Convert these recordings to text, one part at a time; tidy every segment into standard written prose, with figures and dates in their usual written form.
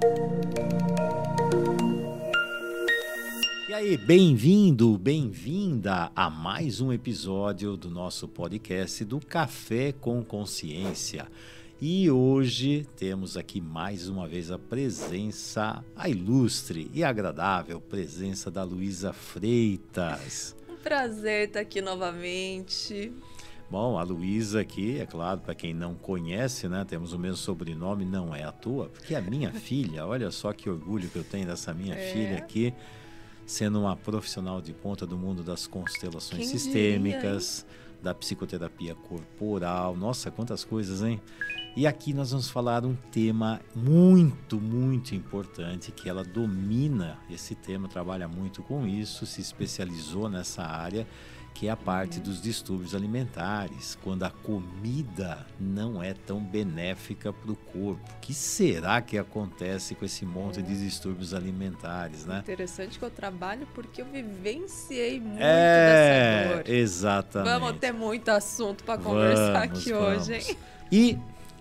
E aí, bem-vindo, bem-vinda a mais um episódio do nosso podcast do Café com Consciência. E hoje temos aqui mais uma vez a presença, a ilustre e agradável presença da Luísa Freitas. Um prazer estar aqui novamente. Bom, a Luísa aqui, é claro, para quem não conhece, né, temos o mesmo sobrenome, não é à toa, porque a minha filha, olha só que orgulho que eu tenho dessa minha filha aqui, sendo uma profissional de ponta do mundo das constelações sistêmicas, da psicoterapia corporal, nossa, quantas coisas, hein? E aqui nós vamos falar um tema muito, muito importante, que ela domina esse tema, trabalha muito com isso, se especializou nessa área, que é a parte dos distúrbios alimentares, quando a comida não é tão benéfica para o corpo. O que será que acontece com esse monte de distúrbios alimentares, né? Interessante que eu trabalho porque eu vivenciei muito dessa dor. Exatamente. Vamos ter muito assunto para conversar aqui hoje, hein? E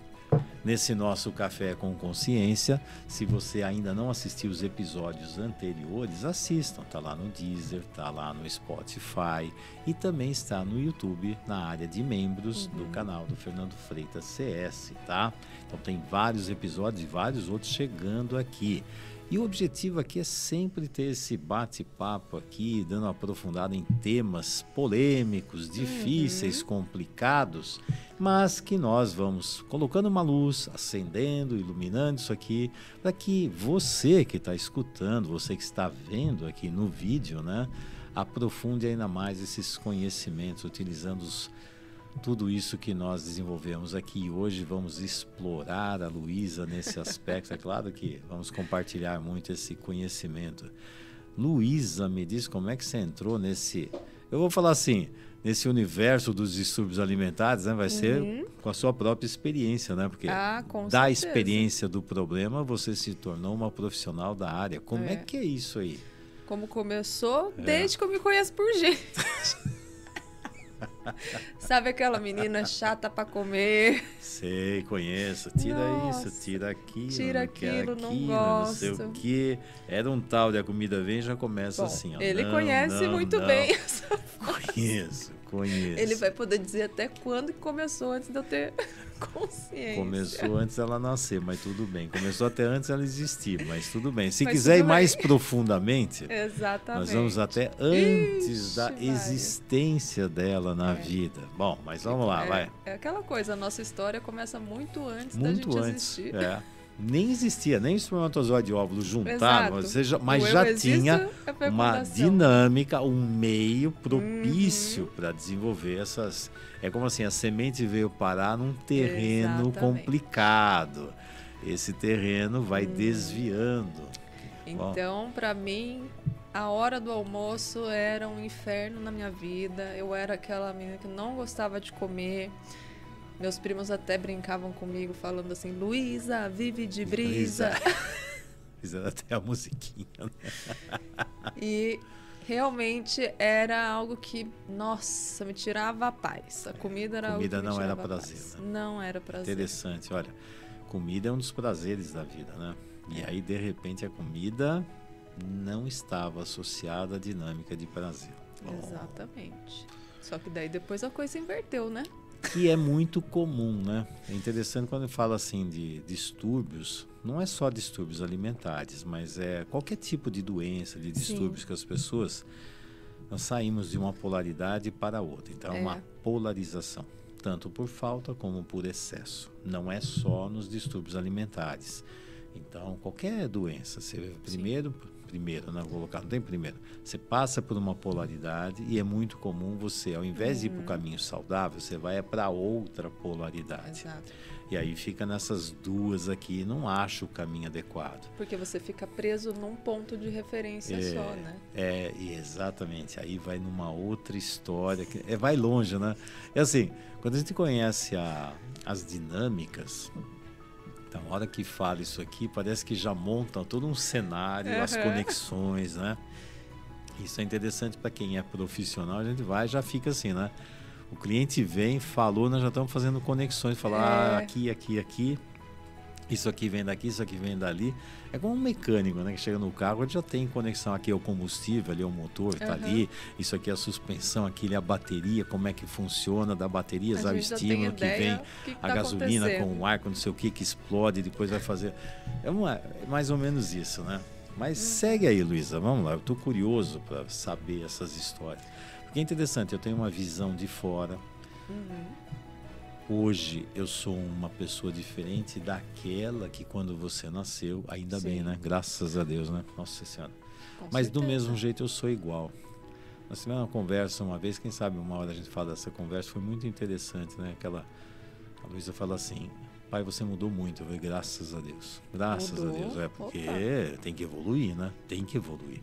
nesse nosso Café com Consciência, se você ainda não assistiu os episódios anteriores, assistam. Está lá no Deezer, está lá no Spotify e também está no YouTube, na área de membros do canal do Fernando Freitas CS, tá? Então tem vários episódios e vários outros chegando aqui. E o objetivo aqui é sempre ter esse bate-papo aqui, dando uma aprofundada em temas polêmicos, difíceis, complicados, mas que nós vamos colocando uma luz, acendendo, iluminando isso aqui, para que você que está escutando, você que está vendo aqui no vídeo, né, aprofunde ainda mais esses conhecimentos, utilizando tudo isso que nós desenvolvemos aqui. Hoje vamos explorar a Luísa nesse aspecto. É claro que vamos compartilhar muito esse conhecimento. Luísa, me diz como é que você entrou nesse... Eu vou falar assim, nesse universo dos distúrbios alimentares, né? Vai ser com a sua própria experiência, né? Porque da experiência do problema, você se tornou uma profissional da área. Como é que é isso aí? Como começou? Desde que eu me conheço por gente. Sabe aquela menina chata pra comer? Sei, conheço. Tira isso, tira aquilo, tira aquilo, não gosto. Não sei o quê. Era um tal de a comida vem, já começa. Bom, assim. Ó, ele conhece muito bem essa frase. Conheço. Ele vai poder dizer até quando que começou, antes de eu ter consciência. Começou antes dela nascer, mas tudo bem. Começou até antes ela existir, mas tudo bem. Se quiser ir mais profundamente, nós vamos até antes da existência dela na vida. Bom, mas vamos lá, vai. É aquela coisa, a nossa história começa muito antes da gente existir. Nem existia, nem o espermatozoide e óvulo juntaram, mas já tinha uma dinâmica, um meio propício para desenvolver essas... É como assim, a semente veio parar num terreno complicado. Esse terreno vai desviando. Então, para mim, a hora do almoço era um inferno na minha vida. Eu era aquela menina que não gostava de comer. Meus primos até brincavam comigo, falando assim, Luísa, vive de brisa. Fizeram até a musiquinha, né? E realmente era algo que, nossa, me tirava a paz. A comida era algo que me tirava a paz. Comida não era prazer, né? Não era prazer. Interessante, olha, comida é um dos prazeres da vida, né? E aí, de repente, a comida não estava associada à dinâmica de prazer. Exatamente. Só que daí depois a coisa inverteu, né? Que é muito comum, né? É interessante quando fala assim de distúrbios, não é só distúrbios alimentares, mas é qualquer tipo de doença, de distúrbios que as pessoas... Nós saímos de uma polaridade para outra. Então, é uma polarização, tanto por falta como por excesso. Não é só nos distúrbios alimentares. Então, qualquer doença, você primeiro, né, vou colocar, não tem primeiro. Você passa por uma polaridade e é muito comum você, ao invés de ir para o caminho saudável, você vai para outra polaridade. Exato. E aí fica nessas duas aqui, não acha o caminho adequado. Porque você fica preso num ponto de referência só, né? Exatamente. Aí vai numa outra história, que vai longe, né? É assim, quando a gente conhece as dinâmicas... Então, na hora que fala isso aqui, parece que já montam todo um cenário, as conexões, né? Isso é interessante para quem é profissional, a gente vai e já fica assim, né? O cliente vem, falou, nós já estamos fazendo conexões, falar aqui. Isso aqui vem daqui, isso aqui vem dali. É como um mecânico, né? Que chega no carro, ele já tem conexão. Aqui é o combustível, ali é o motor, tá ali. Isso aqui é a suspensão, aqui é a bateria, como é que funciona da bateria, o estímulo que vem, a gasolina com o ar, com não sei o que explode, depois vai fazer. É mais ou menos isso, né? Mas segue aí, Luísa, vamos lá. Eu tô curioso para saber essas histórias. Porque é interessante, eu tenho uma visão de fora. Hoje eu sou uma pessoa diferente daquela que quando você nasceu, ainda bem, né? Graças a Deus, né? Nossa Senhora. Mas do mesmo jeito eu sou igual. Nós tivemos uma conversa uma vez, quem sabe uma hora a gente fala dessa conversa, foi muito interessante, né? A Luísa fala assim, pai, você mudou muito. Eu falei, graças a Deus. Graças a Deus. É porque tem que evoluir, né? Tem que evoluir.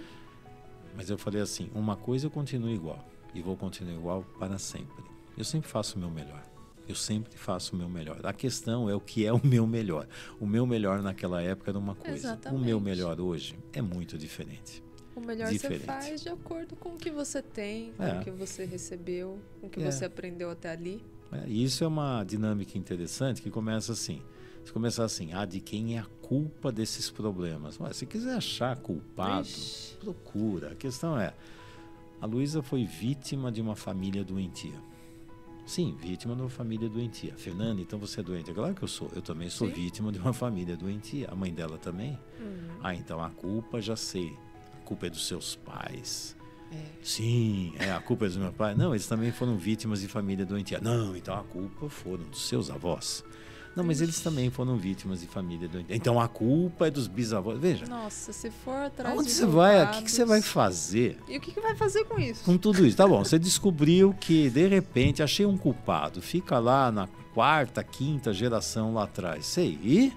Mas eu falei assim, uma coisa eu continuo igual. E vou continuar igual para sempre. Eu sempre faço o meu melhor. Eu sempre faço o meu melhor. A questão é o que é o meu melhor. O meu melhor naquela época era uma coisa. Exatamente. O meu melhor hoje é muito diferente. O melhor você faz de acordo com o que você tem, com o que você recebeu, com o que você aprendeu até ali. E isso é uma dinâmica interessante que começa assim. Se começar assim, de quem é a culpa desses problemas? Se quiser achar culpado, procura. A questão é, a Luísa foi vítima de uma família doentia. Sim, vítima de uma família doentia. Fernanda, então você é doente? É claro que eu sou. Eu também sou vítima de uma família doentia. A mãe dela também? Então a culpa, já sei. A culpa é dos seus pais. Sim, a culpa é dos meus pais. Não, eles também foram vítimas de família doentia. Não, então a culpa foram dos seus avós. Não, mas eles também foram vítimas de família doentia. Então a culpa é dos bisavós. Veja. Nossa, se for atrás onde você vai? O que você vai fazer? E o que vai fazer com isso? Com tudo isso. Tá bom, você descobriu que, de repente, achei um culpado. Fica lá na 4ª, 5ª geração lá atrás. Sei.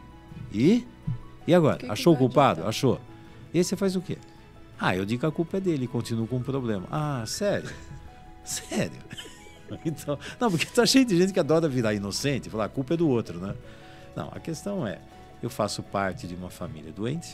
E agora? Achou o culpado? Achou. E aí você faz o quê? Eu digo que a culpa é dele e continuo com o problema. Sério? Sério? Então, não, porque tá cheio de gente que adora virar inocente e falar a culpa é do outro, né? Não, a questão é, eu faço parte de uma família doente,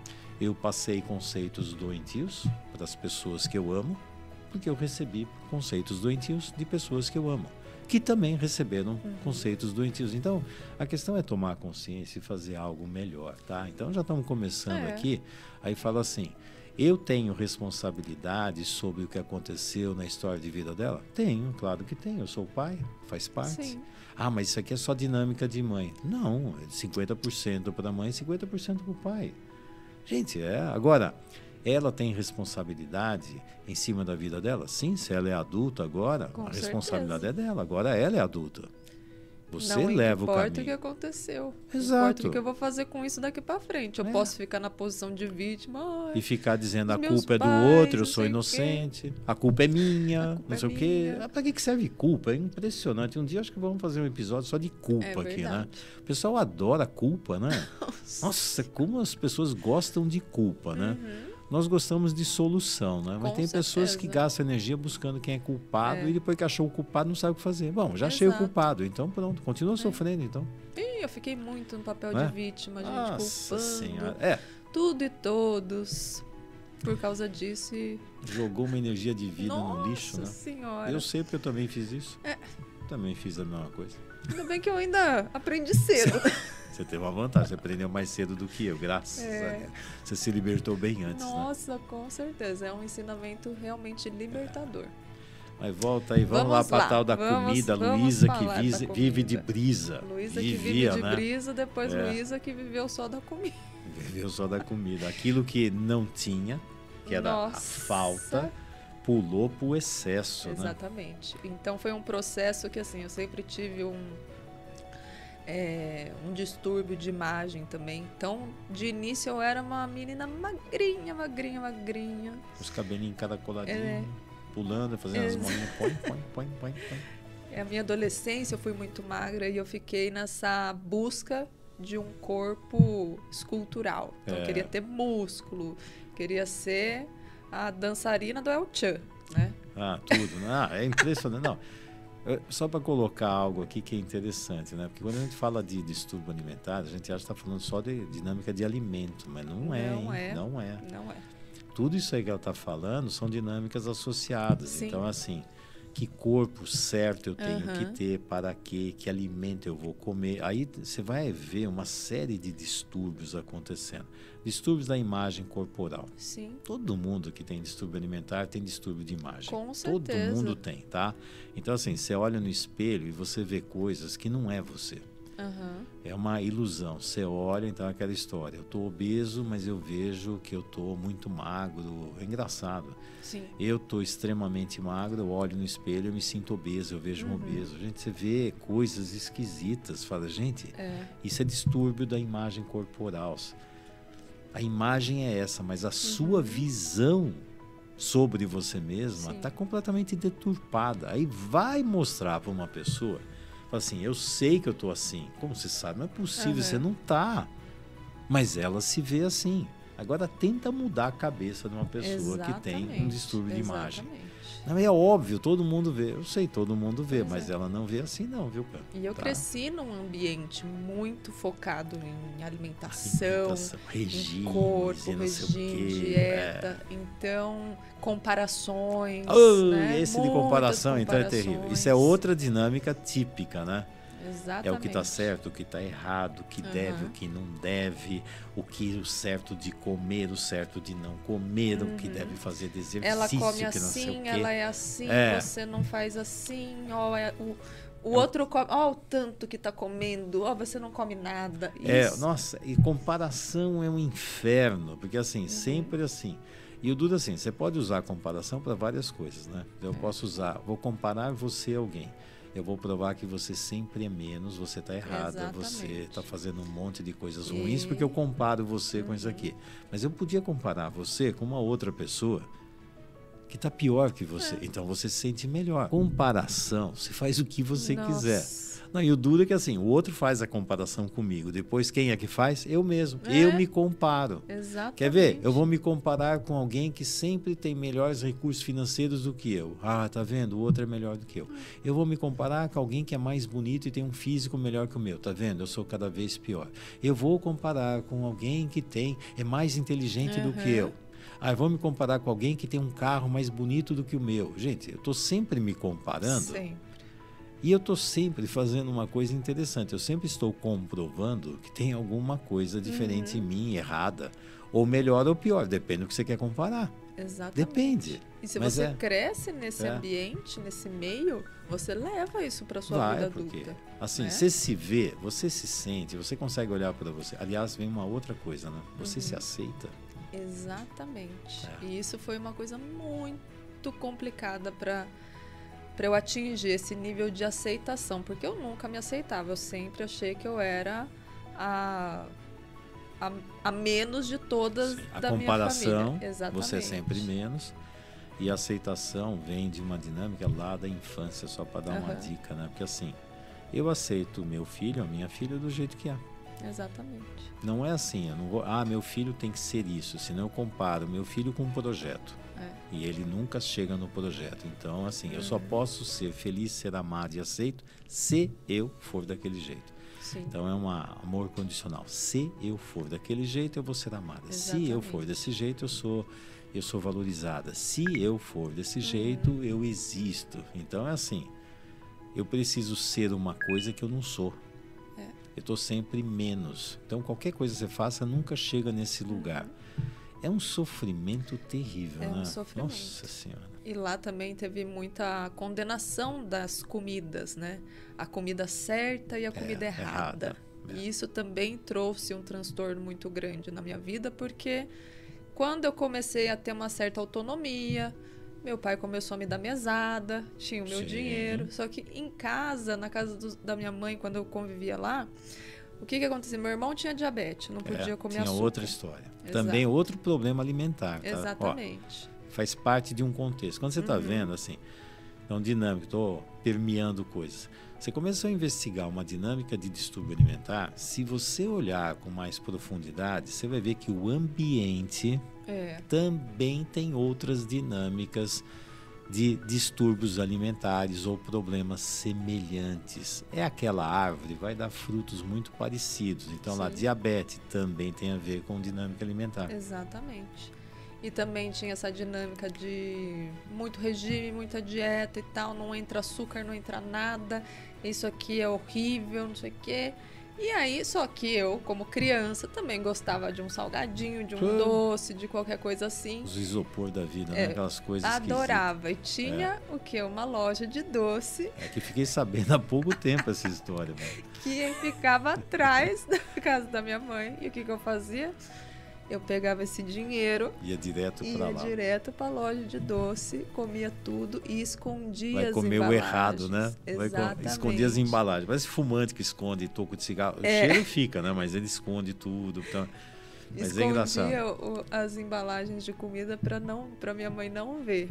eu passei conceitos doentios para as pessoas que eu amo, porque eu recebi conceitos doentios de pessoas que eu amo, que também receberam conceitos doentios. Então, a questão é tomar consciência e fazer algo melhor, tá? Então, já estamos começando aqui, aí fala assim, eu tenho responsabilidade sobre o que aconteceu na história de vida dela? Tenho, claro que tenho. Eu sou o pai, faz parte. Sim. Mas isso aqui é só dinâmica de mãe. Não, é 50% para a mãe e 50% para o pai. Gente, agora, ela tem responsabilidade em cima da vida dela? Sim, se ela é adulta agora, a responsabilidade é dela. Agora ela é adulta. Você leva o caminho. Não importa o que aconteceu. Exato. Não importa o que eu vou fazer com isso daqui para frente. Eu posso ficar na posição de vítima. E ficar dizendo a culpa é do outro, eu sou inocente, a culpa é minha, não sei o quê. Para que serve culpa? É impressionante. Um dia acho que vamos fazer um episódio só de culpa aqui, né? O pessoal adora culpa, né? Nossa, como as pessoas gostam de culpa, né? Nós gostamos de solução, né? Mas tem pessoas que gastam energia buscando quem é culpado e depois que achou o culpado não sabe o que fazer. Bom, já achei o culpado, então pronto, continua sofrendo, então. Eu fiquei muito no papel de vítima, gente, Nossa culpando Senhora. tudo e todos por causa disso. Jogou uma energia de vida no lixo, né? Nossa Senhora. Eu sei porque eu também fiz isso. Também fiz a mesma coisa. Ainda bem que eu ainda aprendi cedo. Você teve uma vantagem, você aprendeu mais cedo do que eu, graças a Deus. Você se libertou bem antes, Nossa, com certeza. É um ensinamento realmente libertador. Mas volta aí, vamos lá para a tal da comida. Luísa que vive de brisa. Luísa que vive de brisa, depois Luísa que viveu só da comida. Viveu só da comida. Aquilo que não tinha, que era a falta, pulou para o excesso, Exatamente. Então foi um processo que assim, eu sempre tive um distúrbio de imagem também. Então, de início eu era uma menina magrinha. Os cabelinhos encaracoladinhos, pulando, fazendo as mãozinhas, põe. A minha adolescência eu fui muito magra e eu fiquei nessa busca de um corpo escultural. Então, eu queria ter músculo, queria ser a dançarina do El Chan, né? Tudo. É impressionante. Não. Só para colocar algo aqui que é interessante, né? Porque quando a gente fala de distúrbio alimentar, a gente acha que está falando só de dinâmica de alimento, mas não é. Não é. Tudo isso aí que ela está falando são dinâmicas associadas. Sim. Então, assim, que corpo certo eu tenho Aham. que ter, para quê, que alimento eu vou comer. Aí você vai ver uma série de distúrbios acontecendo. Distúrbios da imagem corporal. Sim, Todo mundo que tem distúrbio alimentar tem distúrbio de imagem. com Todo certeza. mundo tem, tá? Então, assim, você olha no espelho e você vê coisas que não é você. Aham. É uma ilusão. Você olha, então, aquela história. Eu estou obeso, mas eu vejo que eu estou muito magro. É engraçado. Sim. Eu estou extremamente magro, eu olho no espelho, eu me sinto obeso, eu vejo um Uhum. obeso. Gente, você vê coisas esquisitas. Fala, gente, É. isso é distúrbio da imagem corporal. A imagem é essa, mas a sua visão sobre você mesma Sim. está completamente deturpada. Aí vai mostrar para uma pessoa, fala assim, eu sei que eu estou assim. Como você sabe? Não é possível, Aham. você não está. Mas ela se vê assim. Agora tenta mudar a cabeça de uma pessoa que tem um Exatamente, distúrbio de imagem. exatamente. Não, é óbvio, todo mundo vê. Eu sei, todo mundo vê, Pois mas é. ela não vê assim não, viu, cara? E eu Tá? cresci num ambiente muito focado em alimentação, Alimentação, regime, em corpo, não sei o regime, quê. dieta. Então, comparações, Oh, né? esse de Muitas comparação, então é terrível. Isso é comparações. outra dinâmica típica, né? Exatamente. É o que está certo, o que está errado, o que deve, Aham. o que não deve, o certo de comer, o certo de não comer, o que deve fazer de exercício, Ela come que não sei o assim, quê. ela é assim, É. você não faz assim, ó, o outro come, ó, o tanto que tá comendo, ó, você não come nada. Isso. Nossa, e comparação é um inferno, porque assim, sempre assim. E o duro assim, você pode usar a comparação para várias coisas, né? Eu posso usar, vou comparar você a alguém. Eu vou provar que você sempre é menos, você está errada, você Exatamente. está fazendo um monte de coisas E- ruins porque eu comparo você com isso aqui. Mas eu podia comparar você com uma outra pessoa que está pior que você. Então você se sente melhor. Comparação, você faz o que você quiser. Nossa. Não, e o duro é que assim, o outro faz a comparação comigo. Depois quem é que faz? Eu mesmo. É. Eu me comparo. Exatamente. Quer ver? Eu vou me comparar com alguém que sempre tem melhores recursos financeiros do que eu. Ah, tá vendo? O outro é melhor do que eu. Eu vou me comparar com alguém que é mais bonito e tem um físico melhor que o meu. Tá vendo? Eu sou cada vez pior. Eu vou comparar com alguém que é mais inteligente do que eu. Ah, eu vou me comparar com alguém que tem um carro mais bonito do que o meu. Gente, eu estou sempre me comparando. Sempre. E eu estou sempre fazendo uma coisa interessante. Eu sempre estou comprovando que tem alguma coisa diferente em mim, errada. Ou melhor ou pior, depende do que você quer comparar. Exatamente. Depende. E se Mas você é. cresce nesse É. ambiente, nesse meio, você leva isso para sua Vai, vida porque adulta. assim, né? você se vê, você se sente, você consegue olhar para você. Aliás, vem uma outra coisa, né? Você se aceita. Exatamente. É. E isso foi uma coisa muito complicada para eu atingir esse nível de aceitação, porque eu nunca me aceitava, eu sempre achei que eu era a menos de todas Sim, a da minha comparação, família. Exatamente. você é sempre menos. E a aceitação vem de uma dinâmica lá da infância, só para dar uma Aham. dica, né? Porque assim, eu aceito o meu filho, a minha filha do jeito que é. Exatamente. Não é assim, eu não vou, meu filho tem que ser isso, senão eu comparo meu filho com um projeto. É. E ele nunca chega no projeto. Então, assim, eu só posso ser feliz, ser amado e aceito se eu for daquele jeito. Sim. Então é um amor condicional. Se eu for daquele jeito, eu vou ser amada. Se eu for Exatamente. desse jeito, eu sou valorizada. Se eu for desse jeito, eu existo. Então é assim, eu preciso ser uma coisa que eu não sou. É. Eu estou sempre menos. Então qualquer coisa que você faça nunca chega nesse lugar. É um sofrimento terrível, É um né? sofrimento. Nossa Senhora. E lá também teve muita condenação das comidas, né? A comida certa e a comida errada. errada. E isso também trouxe um transtorno muito grande na minha vida, porque quando eu comecei a ter uma certa autonomia, meu pai começou a me dar mesada, tinha o meu Sim. dinheiro. Só que em casa, na casa da minha mãe, quando eu convivia lá, o que acontecia? Meu irmão tinha diabetes, não podia comer tinha açúcar. outra história. Exato. Também outro problema alimentar. Tá? Exatamente. Ó, faz parte de um contexto. Quando você está vendo, assim, é um dinâmico, estou permeando coisas. Você começou a investigar uma dinâmica de distúrbio alimentar, se você olhar com mais profundidade, você vai ver que o ambiente também tem outras dinâmicas de distúrbios alimentares ou problemas semelhantes. É aquela árvore, vai dar frutos muito parecidos. Então, lá, Sim. diabetes também tem a ver com dinâmica alimentar. Exatamente. E também tinha essa dinâmica de muito regime, muita dieta e tal. Não entra açúcar, não entra nada. Isso aqui é horrível, não sei o quê. E aí, só que eu, como criança, também gostava de um salgadinho, de um doce, de qualquer coisa assim. Os isopor da vida, né? Aquelas coisas adorava. E tinha o quê? Uma loja de doce. É que fiquei sabendo há pouco tempo essa história, né? Que ficava atrás da casa da minha mãe. E o que eu fazia? Eu pegava esse dinheiro, ia direto para lá. Ia direto para a loja de doce, comia tudo e escondia Vai as comer embalagens. o errado, né? Exatamente. Escondia as embalagens. Parece fumante que esconde toco de cigarro. O cheiro fica, né? Mas ele esconde tudo. Então... Mas escondia é engraçado. As embalagens de comida para minha mãe não ver.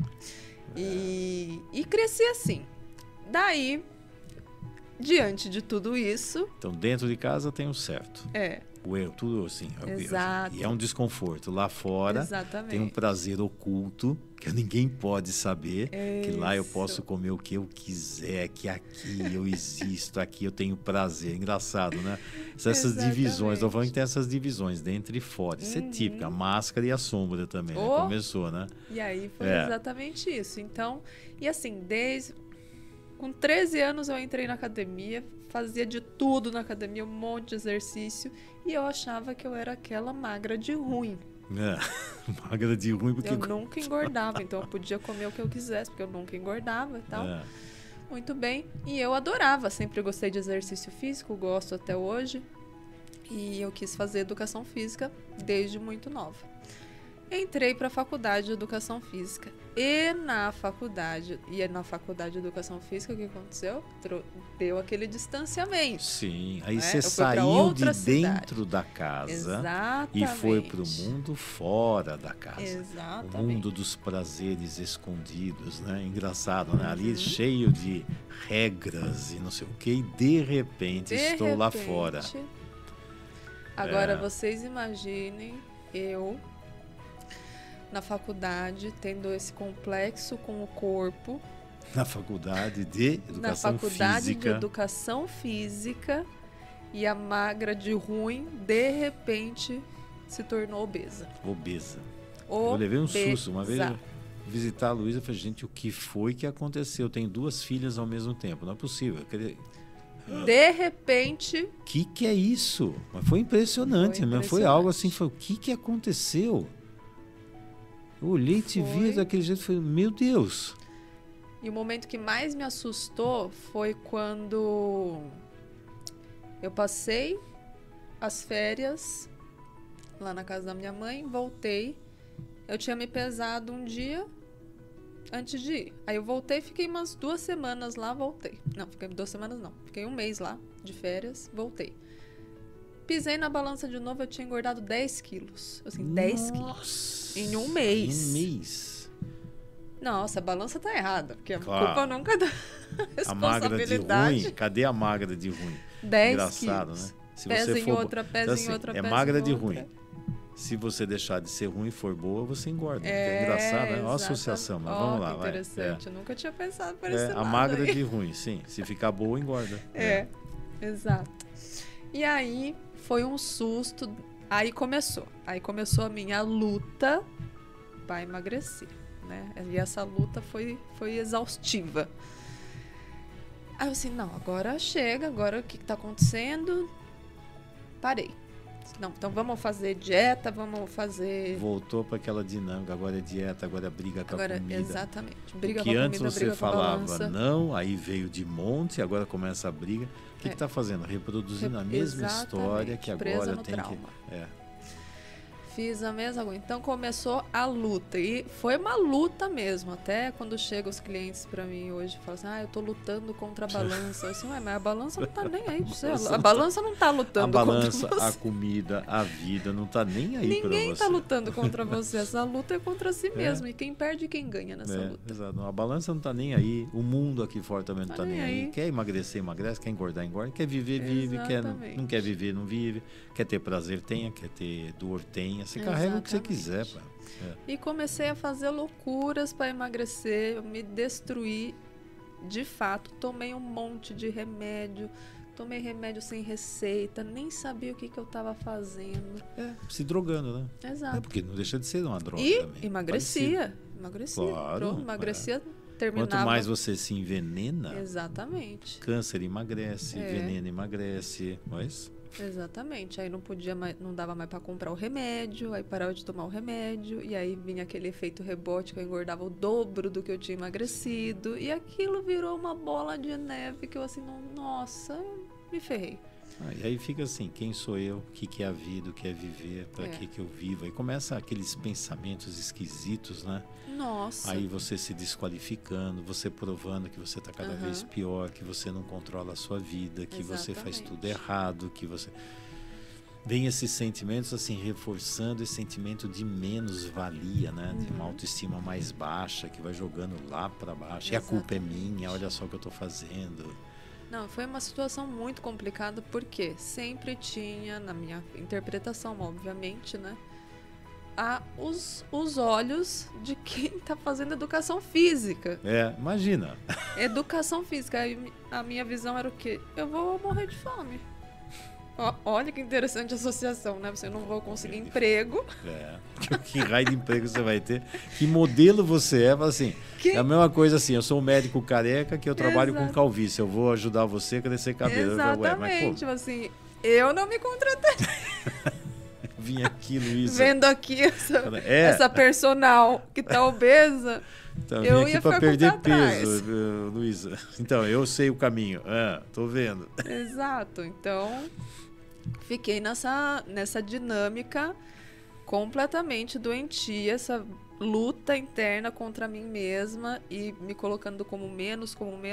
E cresci assim. Daí, diante de tudo isso... Então, dentro de casa tem o certo. O erro, tudo assim. Exato. E é um desconforto. Lá fora tem um prazer oculto que ninguém pode saber. Que lá eu posso comer o que eu quiser, que aqui eu existo, aqui eu tenho prazer. Engraçado, né? Essas divisões, estou falando que tem essas divisões dentro e fora. Isso é típico, a máscara e a sombra também, né? Começou, né? E aí foi exatamente isso. Então, e assim, com 13 anos eu entrei na academia, fazia de tudo na academia, um monte de exercício, e eu achava que eu era aquela magra de ruim. Magra de ruim porque... Eu nunca engordava, então eu podia comer o que eu quisesse, porque eu nunca engordava e tal. Muito bem. E eu adorava, sempre gostei de exercício físico, gosto até hoje. E eu quis fazer educação física desde muito nova. Entrei para a faculdade de educação física. E na faculdade de educação física, o que aconteceu? Deu aquele distanciamento. Sim, aí você saiu de dentro da casa. Exatamente. E foi para o mundo fora da casa. Exatamente. O mundo dos prazeres escondidos, né? Engraçado, né? Ali cheio de regras e não sei o que, e de repente estou lá fora. Agora vocês imaginem eu na faculdade, tendo esse complexo com o corpo. Na faculdade de educação física. Na faculdade de educação física. E a magra de ruim, de repente, se tornou obesa. Eu levei um susto. Uma vez eu visitar a Luísa, eu falei, gente, o que foi que aconteceu? Eu tenho 2 filhas ao mesmo tempo. Não é possível. De repente... O que é isso? Mas foi impressionante. Foi algo assim, o que aconteceu? Eu olhei e te vi daquele jeito e falei, meu Deus. E o momento que mais me assustou foi quando eu passei as férias lá na casa da minha mãe, voltei. Eu tinha me pesado um dia antes de ir. Aí eu voltei, fiquei umas 2 semanas lá, voltei. Não, fiquei 2 semanas não. Fiquei 1 mês lá de férias, voltei. Pisei na balança de novo, eu tinha engordado 10 quilos. Assim, 10 quilos. Em 1 mês. Em 1 mês. Nossa, a balança tá errada. Porque a culpa nunca é da responsabilidade. A magra de ruim, cadê a magra de ruim? 10 Engraçado, quilos. né? Se pesa você em for... outra, pesa então, em outra, é pesa magra em de outra. ruim. Se você deixar de ser ruim e for boa, você engorda. É engraçado, né? Olha a associação, mas vamos lá. Interessante, eu nunca tinha pensado por esse lado. A magra de ruim, sim. Se ficar boa, engorda. Exato. E aí foi um susto. Aí começou a minha luta para emagrecer, né? E essa luta foi exaustiva. Aí eu assim, não, agora chega, agora o que está acontecendo? Parei. Não, então vamos fazer dieta, vamos fazer... Voltou para aquela dinâmica, agora é dieta, agora é briga com a comida. Exatamente, briga com a comida, antes você falava não, aí veio de monte, agora começa a briga. O que está fazendo? Reproduzindo a mesma história que agora tem trauma. Fiz a mesma coisa. Então começou a luta. E foi uma luta mesmo. Até quando chegam os clientes pra mim hoje, falam assim, eu tô lutando contra a balança. Eu assim, mas a balança não tá nem aí pra você. A balança não tá lutando contra você. A balança, a comida, a vida não tá nem aí pra você. Ninguém tá lutando contra você. Essa luta é contra si mesmo. E quem perde e quem ganha nessa luta. Exato. A balança não tá nem aí. O mundo aqui fora também não tá nem aí. Quer emagrecer, emagrece. Quer engordar, engorda. Quer viver, vive. Não quer viver, não vive. Quer ter prazer, tenha. Quer ter dor, tenha. Você carrega o que você quiser, pá. E comecei a fazer loucuras para emagrecer, eu me destruí. De fato, tomei um monte de remédio, tomei remédio sem receita, nem sabia o que eu estava fazendo. Se drogando, né? Exato. Porque não deixa de ser uma droga e também. Emagrecia. Claro. Pronto, emagrecia, terminava. Quanto mais você se envenena, exatamente. Câncer emagrece, veneno emagrece, mas... Exatamente. Aí não podia mais, não dava mais para comprar o remédio, aí parava de tomar o remédio, e aí vinha aquele efeito rebote que eu engordava o dobro do que eu tinha emagrecido, e aquilo virou uma bola de neve que eu assim, nossa, me ferrei. E aí fica assim, quem sou eu, o que é a vida, o que é viver, para que eu vivo? Aí começa aqueles pensamentos esquisitos, né? Nossa. Aí você se desqualificando, você provando que você está cada vez pior, que você não controla a sua vida, que você faz tudo errado, que você... Vem esses sentimentos assim, reforçando esse sentimento de menos-valia, né? De uma autoestima mais baixa, que vai jogando lá para baixo. E a culpa é minha, olha só o que eu estou fazendo. Não, foi uma situação muito complicada, porque sempre tinha, na minha interpretação, obviamente, né? Os olhos de quem está fazendo educação física. Imagina. Educação física. Aí a minha visão era o quê? Eu vou morrer de fome. Olha que interessante a associação, né? Você não vai conseguir emprego. Que raio de emprego você vai ter? Que modelo você é? Assim, é a mesma coisa assim, eu sou um médico careca que eu trabalho com calvície. Eu vou ajudar você a crescer cabelo. Exatamente. Mas, assim, eu não me contratei. Vim aqui, Luísa. Vendo aqui essa personal que tá obesa. Então, eu vim aqui para perder peso, Luísa. Então, eu sei o caminho. Tô vendo. Exato. Então, fiquei nessa dinâmica completamente doentia, essa luta interna contra mim mesma e me colocando como menos.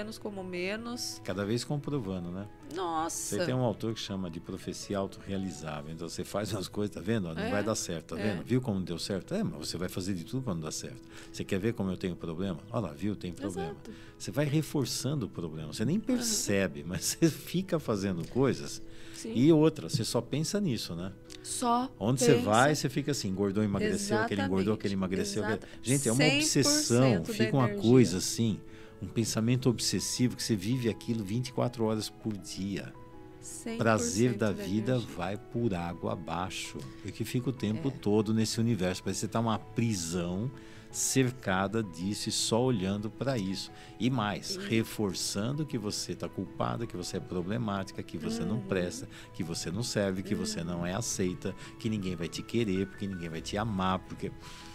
Cada vez comprovando, né? Nossa! Você tem um autor que chama de profecia autorrealizável. Então você faz umas coisas, tá vendo? Não vai dar certo, tá vendo? Viu como não deu certo? Mas você vai fazer de tudo para não dar certo. Você quer ver como eu tenho problema? Olha lá, viu? Tem problema. Exato. Você vai reforçando o problema. Você nem percebe, mas você fica fazendo coisas. Sim. E outra, você só pensa nisso, né? Onde você vai, você fica assim, engordou, emagreceu, aquele engordou, aquele emagreceu. Gente, é uma obsessão, fica uma coisa assim, um pensamento obsessivo que você vive aquilo 24 horas por dia. Prazer da vida vai por água abaixo, porque fica o tempo todo nesse universo, parece que você está numa prisão cercada disso e só olhando para isso. E mais, reforçando que você está culpada, que você é problemática, que você não presta, que você não serve, que você não é aceita, que ninguém vai te querer, porque ninguém vai te amar, porque...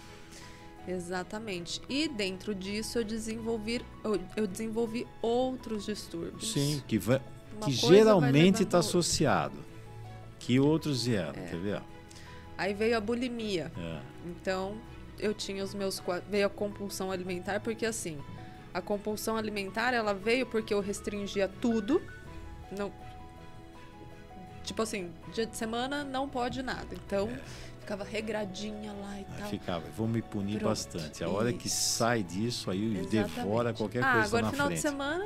Exatamente. E dentro disso eu desenvolvi outros distúrbios. Sim, que geralmente está associado. Que outros vieram, quer ver? Aí veio a bulimia. Então... eu tinha veio a compulsão alimentar, porque assim, a compulsão alimentar, ela veio porque eu restringia tudo, não, tipo assim, dia de semana não pode nada, então ficava regradinha lá e tal. Ficava, vou me punir bastante, a hora que sai disso, aí devora qualquer coisa agora na final frente. De semana,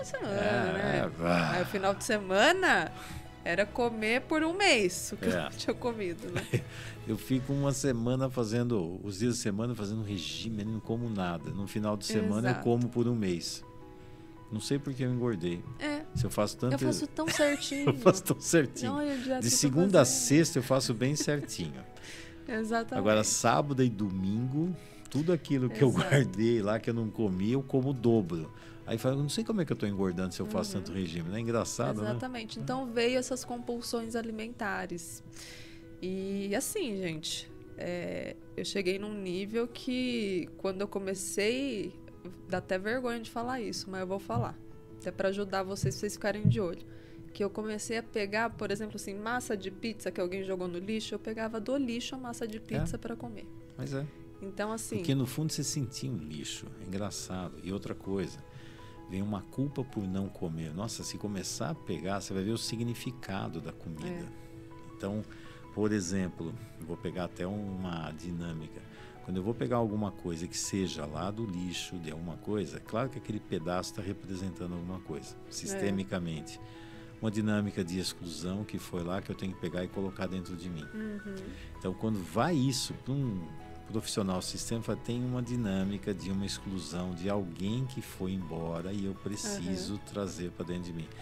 né? Aí o final de semana... era comer por um mês o que eu tinha comido, né? Eu fico uma semana fazendo, os dias de semana fazendo um regime, não como nada. No final de semana eu como por um mês. Não sei porque eu engordei. Se eu faço tanto... eu faço tão certinho. Eu faço tão certinho. Não, de segunda a sexta eu faço bem certinho. Exatamente. Agora sábado e domingo, tudo aquilo que eu guardei lá, que eu não comi, eu como o dobro. Aí fala, não sei como é que eu estou engordando se eu faço tanto regime. Não é engraçado, Exatamente. Né? Então veio essas compulsões alimentares. E assim, gente, eu cheguei num nível que quando eu comecei, dá até vergonha de falar isso, mas eu vou falar. Até para ajudar vocês ficarem de olho. Que eu comecei a pegar, por exemplo, assim, massa de pizza que alguém jogou no lixo, eu pegava do lixo a massa de pizza para comer. Mas Então, assim... porque no fundo você sentia um lixo. É engraçado. E outra coisa... vem uma culpa por não comer. Nossa, se começar a pegar, você vai ver o significado da comida. Então, por exemplo, vou pegar até uma dinâmica. Quando eu vou pegar alguma coisa que seja lá do lixo, de alguma coisa, é claro que aquele pedaço está representando alguma coisa, sistemicamente. Uma dinâmica de exclusão que foi lá que eu tenho que pegar e colocar dentro de mim. Então, quando vai isso para um profissional sistema, tem uma dinâmica de uma exclusão de alguém que foi embora e eu preciso trazer para dentro de mim.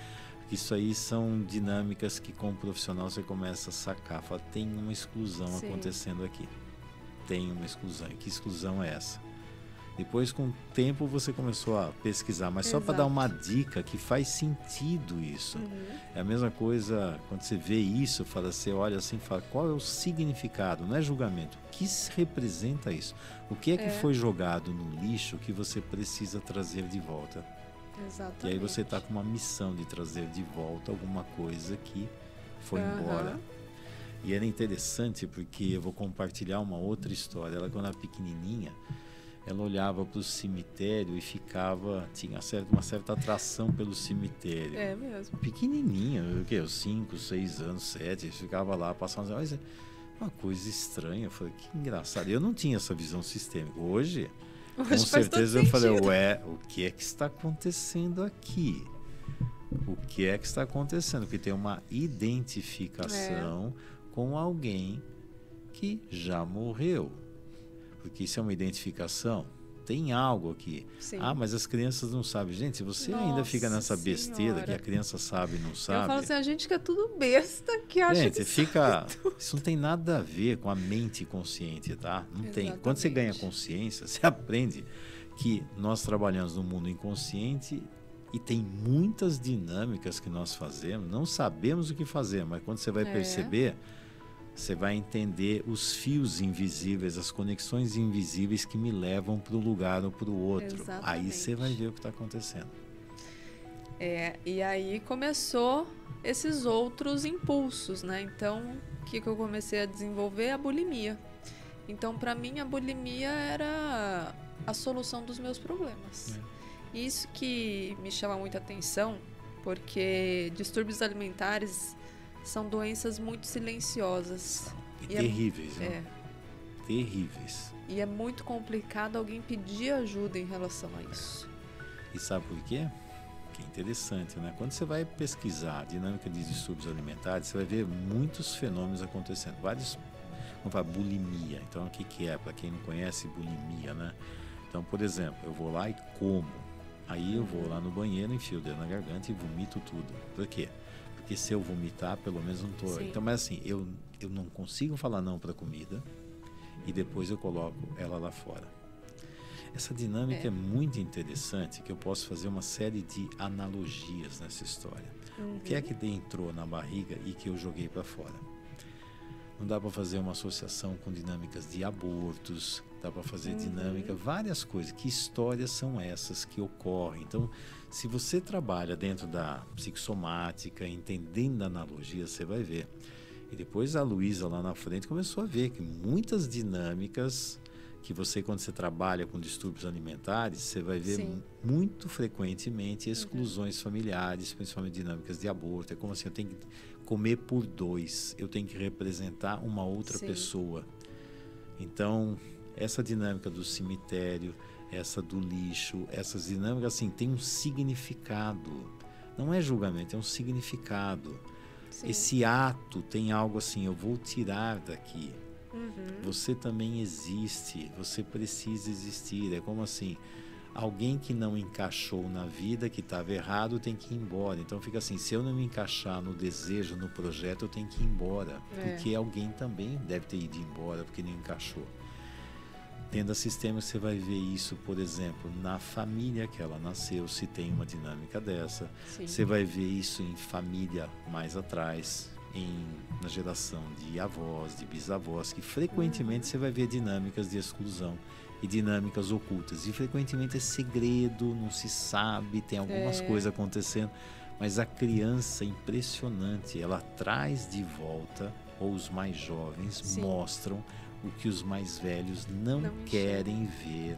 Isso aí são dinâmicas que com o profissional você começa a sacar. Fala, tem uma exclusão Sim. acontecendo aqui. Tem uma exclusão. E que exclusão é essa? Depois, com o tempo, você começou a pesquisar. Mas só para dar uma dica que faz sentido isso. É a mesma coisa quando você vê isso, você olha assim e fala, qual é o significado? Não é julgamento. O que representa isso? O que é que foi jogado no lixo que você precisa trazer de volta? Exatamente. E aí você está com uma missão de trazer de volta alguma coisa que foi embora. E era interessante porque eu vou compartilhar uma outra história. Ela, quando era pequenininha, ela olhava para o cemitério e tinha uma certa atração pelo cemitério. É mesmo. Pequenininha, o quê? 5, 6 anos, 7, ficava lá, passava uma coisa estranha. Eu falei, que engraçado. Eu não tinha essa visão sistêmica. Hoje com certeza eu falei, ué, o que é que está acontecendo aqui? O que é que está acontecendo? Porque tem uma identificação com alguém que já morreu. Porque isso é uma identificação. Tem algo aqui. Sim. Ah, mas as crianças não sabem. Gente, se você ainda fica nessa besteira que a criança sabe e não sabe... Eu falo assim, a gente que é tudo besta, que acha que isso não tem nada a ver com a mente consciente, tá? Não tem. Quando você ganha consciência, você aprende que nós trabalhamos no mundo inconsciente e tem muitas dinâmicas que nós fazemos, não sabemos o que fazer, mas quando você vai perceber... Você vai entender os fios invisíveis, as conexões invisíveis que me levam para um lugar ou para o outro. Exatamente. Aí você vai ver o que está acontecendo. E aí começou esses outros impulsos, né? Então, o que eu comecei a desenvolver? A bulimia. Então, para mim, a bulimia era a solução dos meus problemas. Isso que me chama muita atenção, porque distúrbios alimentares... são doenças muito silenciosas. E terríveis, né? Terríveis. E é muito complicado alguém pedir ajuda em relação a isso. E sabe por quê? Que é interessante, né? Quando você vai pesquisar a dinâmica de distúrbios alimentares, você vai ver muitos fenômenos acontecendo. Vários, vamos falar, bulimia. Então, o que é? Para quem não conhece, bulimia, né? Então, por exemplo, eu vou lá e como. Aí eu vou lá no banheiro, enfio o dedo na garganta e vomito tudo. Por quê? Porque se eu vomitar, pelo menos não estou... Então, mas assim, eu não consigo falar não para a comida e depois eu coloco ela lá fora. Essa dinâmica é muito interessante, que eu posso fazer uma série de analogias nessa história. O que é que entrou na barriga e que eu joguei para fora? Não dá para fazer uma associação com dinâmicas de abortos, dá para fazer dinâmica, várias coisas. Que histórias são essas que ocorrem? Então, se você trabalha dentro da psicossomática, entendendo a analogia, você vai ver. E depois a Luísa lá na frente começou a ver que muitas dinâmicas que você, quando você trabalha com distúrbios alimentares, você vai ver muito frequentemente exclusões familiares, principalmente dinâmicas de aborto. É como assim, eu tenho que comer por 2, eu tenho que representar uma outra pessoa. Então, essa dinâmica do cemitério, essa do lixo, essas dinâmicas, assim, tem um significado. Não é julgamento, é um significado. Esse ato tem algo assim, eu vou tirar daqui. Você também existe, você precisa existir. É como assim, alguém que não encaixou na vida, que estava errado, tem que ir embora. Então fica assim, se eu não me encaixar no desejo, no projeto, eu tenho que ir embora. Porque alguém também deve ter ido embora, porque não encaixou. Dentro da sistema você vai ver isso, por exemplo, na família que ela nasceu, se tem uma dinâmica dessa. Você vai ver isso em família mais atrás, na geração de avós, de bisavós, que frequentemente você vai ver dinâmicas de exclusão e dinâmicas ocultas. E frequentemente é segredo, não se sabe, tem algumas coisas acontecendo. Mas a criança, impressionante, ela traz de volta, ou os mais jovens mostram o que os mais velhos não querem ver,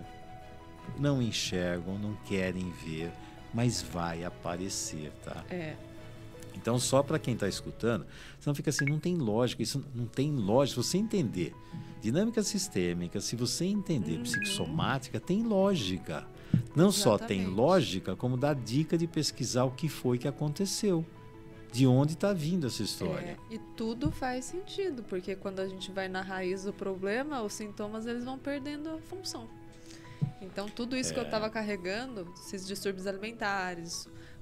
não enxergam, não querem ver, mas vai aparecer, tá? Então, só para quem está escutando, senão fica assim, não tem lógica, isso não tem lógica. Se você entender dinâmica sistêmica, se você entender psicossomática, tem lógica. Não só tem lógica, como dá dica de pesquisar o que foi que aconteceu. De onde está vindo essa história. E tudo faz sentido, porque quando a gente vai na raiz do problema, os sintomas eles vão perdendo a função. Então, tudo isso que eu estava carregando, esses distúrbios alimentares,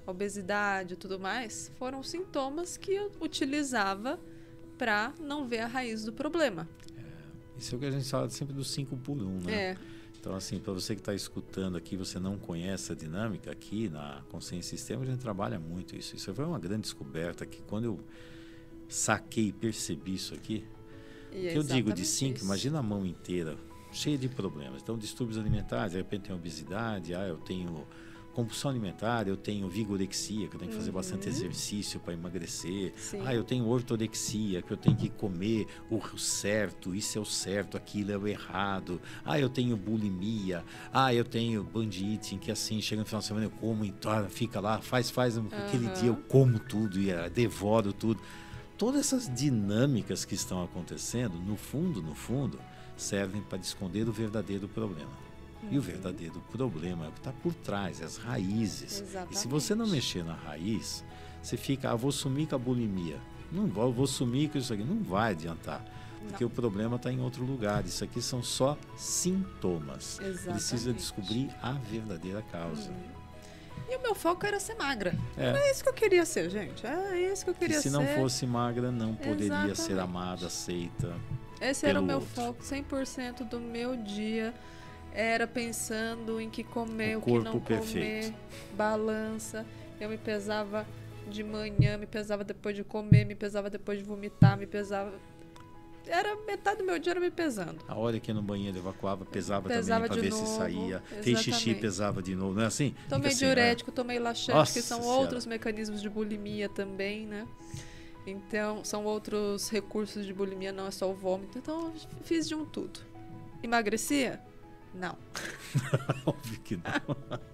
obesidade e tudo mais, foram sintomas que eu utilizava para não ver a raiz do problema. Isso é o que a gente fala sempre do 5 por 1, né? É. Então, assim, para você que está escutando aqui, você não conhece a dinâmica aqui na Consciência Sistema, a gente trabalha muito isso. Isso foi uma grande descoberta que quando eu saquei e percebi isso aqui, E é que eu digo de exatamente 5, isso. imagina a mão inteira, cheia de problemas. Então, distúrbios alimentares, de repente tem obesidade, eu tenho compulsão alimentar, eu tenho vigorexia, que eu tenho que fazer bastante exercício para emagrecer. Sim. Eu tenho ortorexia, que eu tenho que comer o certo, isso é o certo, aquilo é o errado. Eu tenho bulimia. Eu tenho binge eating, que assim, chega no final de semana eu como, então, fica lá, faz aquele dia eu como tudo e devoro tudo. Todas essas dinâmicas que estão acontecendo, no fundo, servem para esconder o verdadeiro problema. E o verdadeiro problema é o que está por trás, as raízes. Exatamente. E se você não mexer na raiz, você fica, vou sumir com a bulimia. Não vou sumir com isso aqui. Não vai adiantar. Porque o problema está em outro lugar. Isso aqui são só sintomas. Exatamente. Precisa descobrir a verdadeira causa. E o meu foco era ser magra. É. Era isso que eu queria ser, gente. É isso que eu queria Que se ser. não fosse magra, não poderia ser Exatamente. amada, aceita. Esse era o pelo meu outro. foco. 100% do meu dia era pensando em que comer, O o que corpo não perfeito. comer, balança. Eu me pesava de manhã, me pesava depois de comer, me pesava depois de vomitar, me pesava... Era metade do meu dia era me pesando. A hora que ia no banheiro evacuava, pesava Pesava também para de ver se novo, saía. Fez xixi, exatamente. pesava de novo. Não é assim? Tomei Fica assim, diurético, tomei laxante, Nossa que são Senhora. outros mecanismos de bulimia também, né? Então, são outros recursos de bulimia, não é só o vômito. Então, eu fiz de um tudo. Emagrecia? Não. Óbvio que não,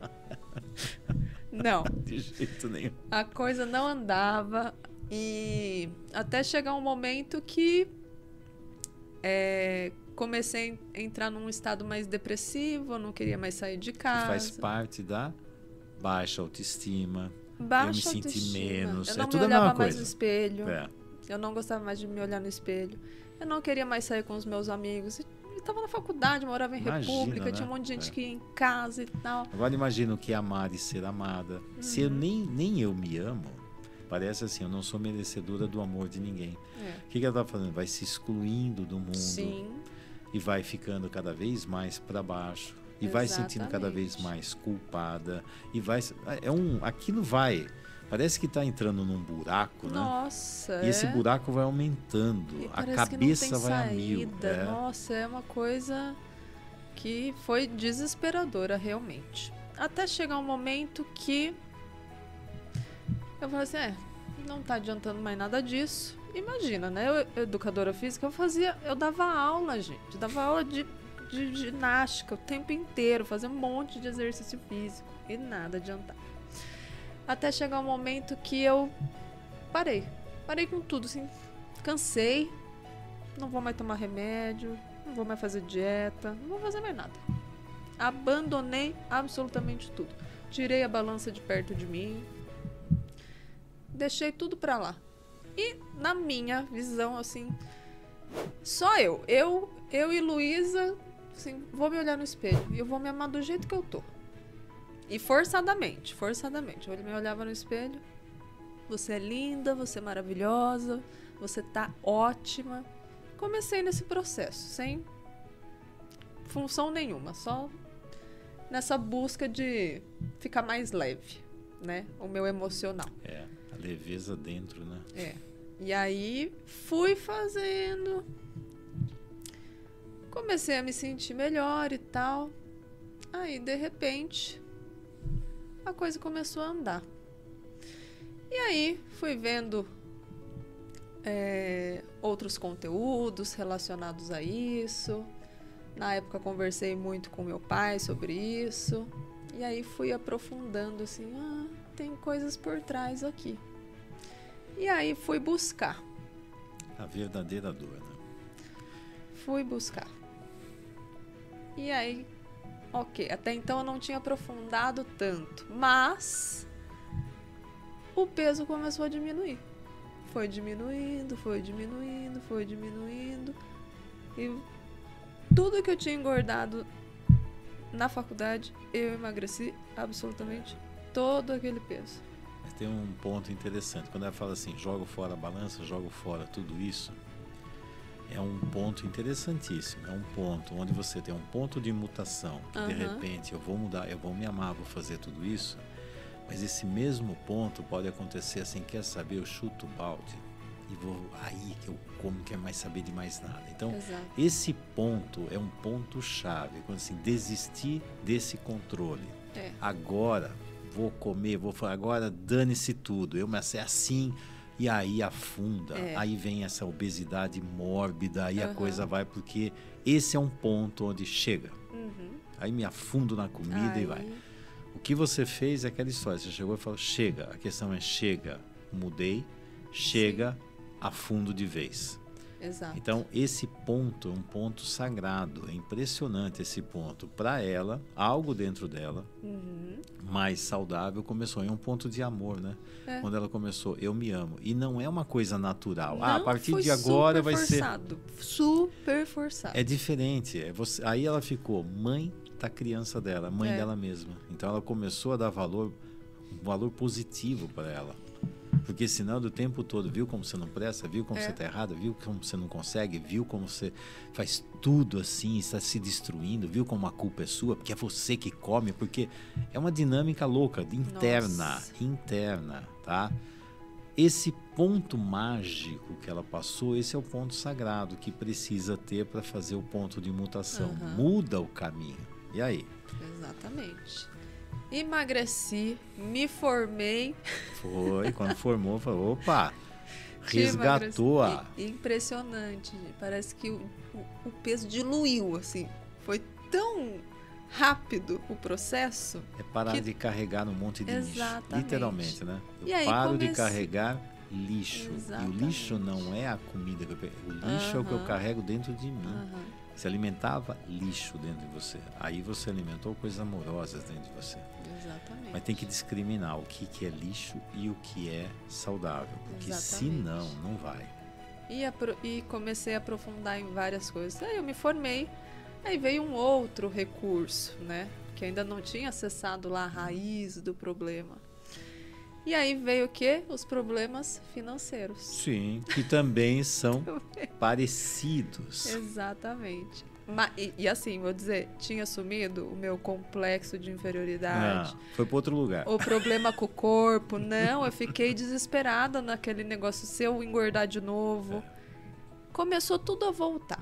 Não. de jeito nenhum. A coisa não andava e até chegar um momento que comecei a entrar num estado mais depressivo, eu não queria mais sair de casa. Faz parte da baixa autoestima. Baixa eu me senti autoestima. menos. Eu É não me tudo a mesma olhava mais coisa. no espelho. É. Eu não gostava mais de me olhar no espelho. Eu não queria mais sair com os meus amigos. Eu estava na faculdade, morava em Imagina, República, né? tinha um monte de gente É. que ia em casa e tal. Agora imagina o que é amar e ser amada. Se eu nem eu me amo, parece assim, eu não sou merecedora do amor de ninguém. O que ela está fazendo? Vai se excluindo do mundo. Sim, E vai ficando cada vez mais para baixo. E vai sentindo cada vez Exatamente. mais culpada. E vai... aquilo vai... Parece que está entrando num buraco, né? nossa. E esse buraco vai aumentando. E A parece cabeça que não tem vai a mil. saída. Nossa, é uma coisa que foi desesperadora, realmente. Até chegar um momento que eu falei assim, não tá adiantando mais nada disso. Imagina, né? Eu, educadora física, eu dava aula, gente. Eu dava aula de ginástica o tempo inteiro, fazia um monte de exercício físico. E nada adiantava. Até chegar um momento que eu parei. Parei com tudo, assim. Cansei. Não vou mais tomar remédio. Não vou mais fazer dieta. Não vou fazer mais nada. Abandonei absolutamente tudo. Tirei a balança de perto de mim. Deixei tudo pra lá. E na minha visão, assim, só eu e Luísa, assim, vou me olhar no espelho e eu vou me amar do jeito que eu tô. E forçadamente. Eu me olhava no espelho. Você é linda, você é maravilhosa, você tá ótima. Comecei nesse processo, sem função nenhuma, só nessa busca de ficar mais leve, né? O meu emocional. A leveza dentro, né? E aí fui fazendo. Comecei a me sentir melhor e tal. Aí, de repente, a coisa começou a andar. E aí, fui vendo outros conteúdos relacionados a isso. Na época, conversei muito com meu pai sobre isso. E aí, fui aprofundando assim, tem coisas por trás aqui. E aí, fui buscar. A verdadeira dor, né? Fui buscar. E aí, ok, até então eu não tinha aprofundado tanto, mas o peso começou a diminuir. Foi diminuindo. E tudo que eu tinha engordado na faculdade, eu emagreci absolutamente todo aquele peso. Mas tem um ponto interessante. Quando ela fala assim, jogo fora a balança, jogo fora tudo isso, é um ponto interessantíssimo. É um ponto onde você tem um ponto de mutação. Que de repente eu vou mudar, eu vou me amar, vou fazer tudo isso. Mas esse mesmo ponto pode acontecer assim, quer saber, eu chuto o balde e vou aí que eu como, não quero mais saber de mais nada. Então, esse ponto é um ponto chave, quando assim, desistir desse controle. Agora vou comer, agora dane-se tudo, eu me assim, e aí afunda, aí vem essa obesidade mórbida, aí a coisa vai, porque esse é um ponto onde chega. Aí me afundo na comida e vai. O que você fez é aquela história, você chegou e falou, chega, a questão é chega, mudei, chega, afundo de vez. Exato. Então, esse ponto é um ponto sagrado, é impressionante esse ponto. Para ela, algo dentro dela, mais saudável, começou. É um ponto de amor, né? Quando ela começou, eu me amo. E não é uma coisa natural. Não, a partir de agora vai forçado, super forçado. É diferente. Aí ela ficou mãe da criança dela, mãe dela mesma. Então, ela começou a dar um valor positivo para ela. Porque senão, do tempo todo, viu como você não presta, viu como você está errado, viu como você não consegue, viu como você faz tudo assim, está se destruindo, viu como a culpa é sua, porque é você que come, porque é uma dinâmica louca, interna, tá? Esse ponto mágico que ela passou, esse é o ponto sagrado que precisa ter para fazer o ponto de mutação. Muda o caminho. E aí? Exatamente. Emagreci, me formei. Quando formou, falou, opa, resgatou a... Impressionante, parece que o peso diluiu, assim, foi tão rápido o processo. É parar de carregar um monte de lixo, literalmente, né? Eu paro de carregar lixo, e o lixo não é a comida que eu pego, o lixo é o que eu carrego dentro de mim. Você alimentava lixo dentro de você. Aí você alimentou coisas amorosas dentro de você. Exatamente. Mas tem que discriminar o que é lixo e o que é saudável. Porque senão, não vai. E comecei a aprofundar em várias coisas. Aí eu me formei. Aí veio um outro recurso, né? Que ainda não tinha acessado lá a raiz do problema. E aí veio o quê? Os problemas financeiros. Sim, que também são parecidos. Exatamente. E assim, vou dizer, tinha sumido o meu complexo de inferioridade. Foi para outro lugar. O problema com o corpo. Não, eu fiquei desesperada naquele negócio, se eu engordar de novo. Começou tudo a voltar.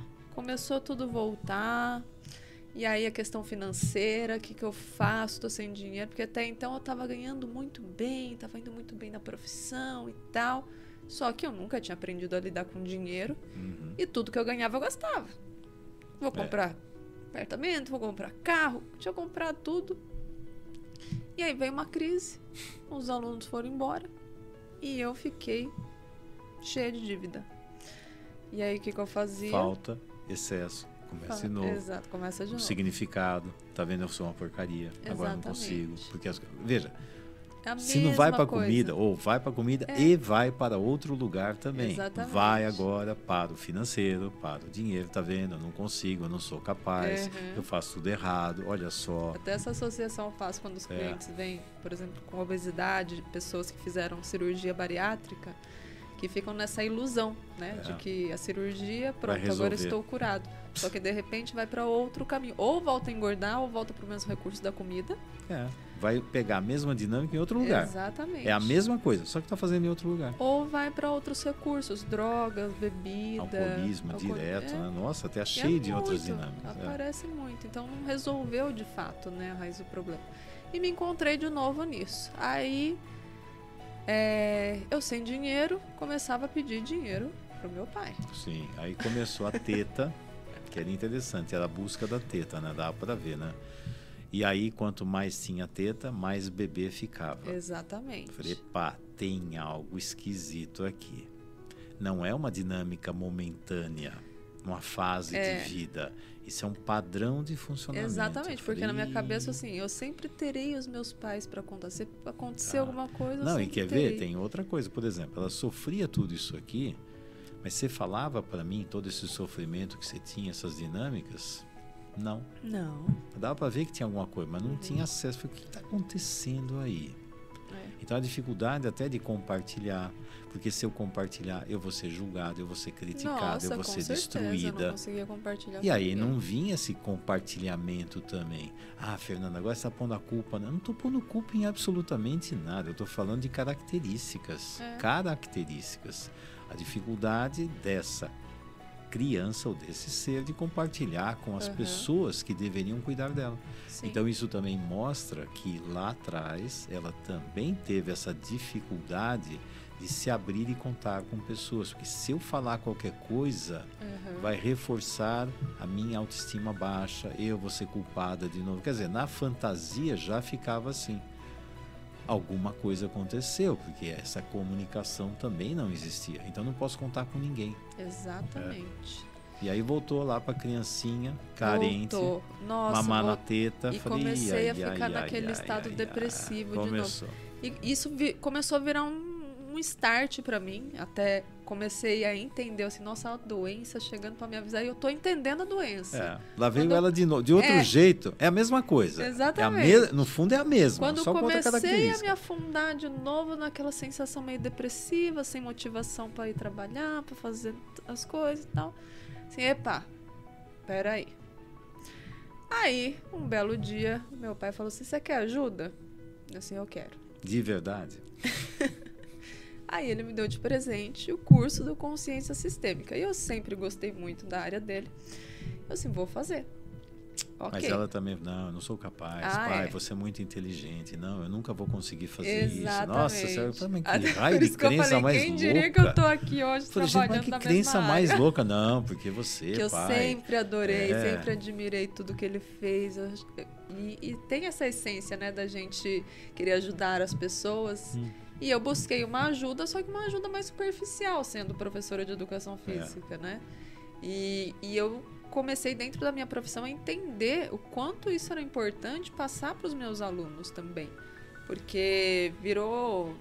E aí a questão financeira, o que eu faço? Estou sem dinheiro, porque até então eu estava ganhando muito bem, estava indo muito bem na profissão e tal. Só que eu nunca tinha aprendido a lidar com dinheiro e tudo que eu ganhava eu gastava. Vou comprar apartamento, vou comprar carro, tinha comprado tudo. E aí veio uma crise, os alunos foram embora e eu fiquei cheia de dívida. E aí o que eu fazia? Falta, excesso. Começa de novo. Exato, começa de novo. Significado. Tá vendo? Eu sou uma porcaria. Exatamente. Agora não consigo. Porque veja, é se não vai para comida, ou vai para comida e vai para outro lugar também. Exatamente. Vai agora para o financeiro, para o dinheiro, tá vendo? Eu não consigo, eu não sou capaz, eu faço tudo errado, olha só. Até essa associação eu faço quando os clientes vêm, por exemplo, com obesidade, pessoas que fizeram cirurgia bariátrica, que ficam nessa ilusão, né? De que a cirurgia, pronto, agora estou curado. Só que de repente vai para outro caminho. Ou volta a engordar, ou volta para o mesmo recurso da comida. Vai pegar a mesma dinâmica em outro lugar. Exatamente. É a mesma coisa, só que está fazendo em outro lugar. Ou vai para outros recursos, drogas, bebida. Alcoolismo direto, né? Nossa, até cheio de outras dinâmicas. Aparece muito. Então não resolveu de fato, né, a raiz do problema. E me encontrei de novo nisso. Aí eu sem dinheiro, começava a pedir dinheiro pro meu pai. Sim, aí começou a teta, que era interessante, era a busca da teta, né? Dava para ver, né? E aí, quanto mais tinha teta, mais bebê ficava. Exatamente. Falei, pá, tem algo esquisito aqui. Não é uma dinâmica momentânea, uma fase de vida. Isso é um padrão de funcionamento. Exatamente, porque na minha cabeça, assim, eu sempre terei os meus pais para contar. Se acontecer alguma coisa, não, eu e quer ver? Tem outra coisa, por exemplo, ela sofria tudo isso aqui, mas você falava para mim todo esse sofrimento que você tinha, essas dinâmicas? Não. Não. Dava para ver que tinha alguma coisa, mas não tinha acesso. Falei, o que está acontecendo aí? Então a dificuldade até de compartilhar, porque se eu compartilhar, eu vou ser julgado, eu vou ser criticado, eu vou ser destruída. Eu não conseguia compartilhar e aí não vinha esse compartilhamento também. Ah, Fernanda, agora você está pondo a culpa. Eu não estou pondo culpa em absolutamente nada. Eu estou falando de características. Características. A dificuldade dessa criança ou desse ser de compartilhar com as pessoas que deveriam cuidar dela. Sim. Então isso também mostra que lá atrás ela também teve essa dificuldade de se abrir e contar com pessoas, porque se eu falar qualquer coisa vai reforçar a minha autoestima baixa, eu vou ser culpada de novo. Quer dizer, na fantasia já ficava assim. Alguma coisa aconteceu, porque essa comunicação também não existia. Então não posso contar com ninguém. Exatamente. E aí voltou lá para a criancinha, carente, mamar na teta. E comecei a ficar naquele estado depressivo de novo. E isso começou a virar um start para mim. Até comecei a entender, assim, nossa, a doença chegando para me avisar. E eu tô entendendo a doença. Lá veio ela de novo, de outro jeito. É a mesma coisa. Exatamente. No fundo é a mesma. Quando só comecei a me afundar de novo naquela sensação meio depressiva, sem motivação para ir trabalhar, para fazer as coisas e tal. Assim, epa, peraí. Aí, um belo dia, meu pai falou assim, você quer ajuda? Assim, eu quero. De verdade? Aí ele me deu de presente o curso do Consciência Sistêmica. E eu sempre gostei muito da área dele. Eu assim, vou fazer. Okay. Mas ela também, não, eu não sou capaz, pai, você é muito inteligente, não, eu nunca vou conseguir fazer isso. Nossa, sério, que raio de crença mais louca. Quem diria que eu tô aqui hoje trabalhando na mesma área? Que crença mais louca, não, porque você, que pai. Eu sempre adorei, sempre admirei tudo que ele fez. E tem essa essência, né, da gente querer ajudar as pessoas. E eu busquei uma ajuda, só que uma ajuda mais superficial, sendo professora de educação física, né? E eu comecei dentro da minha profissão a entender o quanto isso era importante passar para os meus alunos também. Porque virou...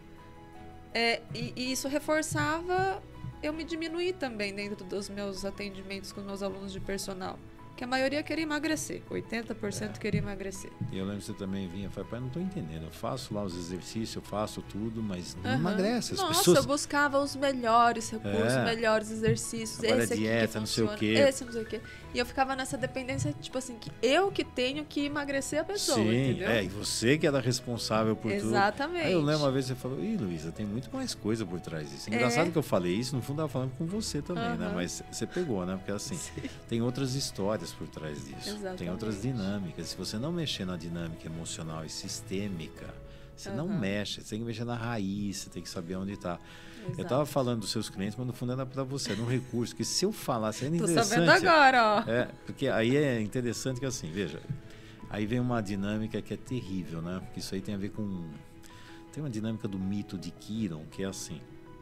e isso reforçava eu me diminuir também dentro dos meus atendimentos com os meus alunos de personal. Que a maioria queria emagrecer, 80% queria emagrecer. E eu lembro que você também vinha e falava, pai, não estou entendendo, eu faço lá os exercícios, eu faço tudo, mas não emagrece. As pessoas... eu buscava os melhores recursos, melhores exercícios, agora esse aqui dieta, que não sei funciona, o quê. Esse não sei o quê. E eu ficava nessa dependência, tipo assim, que eu que tenho que emagrecer a pessoa, entendeu? E você que era responsável por tudo. Exatamente. Aí eu lembro uma vez você falou, Luísa, tem muito mais coisa por trás disso. Engraçado que eu falei isso, no fundo eu estava falando com você também, né? Mas você pegou, né? Porque assim, tem outras histórias por trás disso. Exatamente. Tem outras dinâmicas. Se você não mexer na dinâmica emocional e sistêmica, você não mexe. Você tem que mexer na raiz, você tem que saber onde está. Eu estava falando dos seus clientes, mas no fundo era para você, era um recurso. Que se eu falasse, era interessante. Tô sabendo agora, ó. Porque aí é interessante que assim, veja, aí vem uma dinâmica que é terrível, né? Porque isso aí tem a ver com... Tem uma dinâmica do mito de Quiron, que é assim.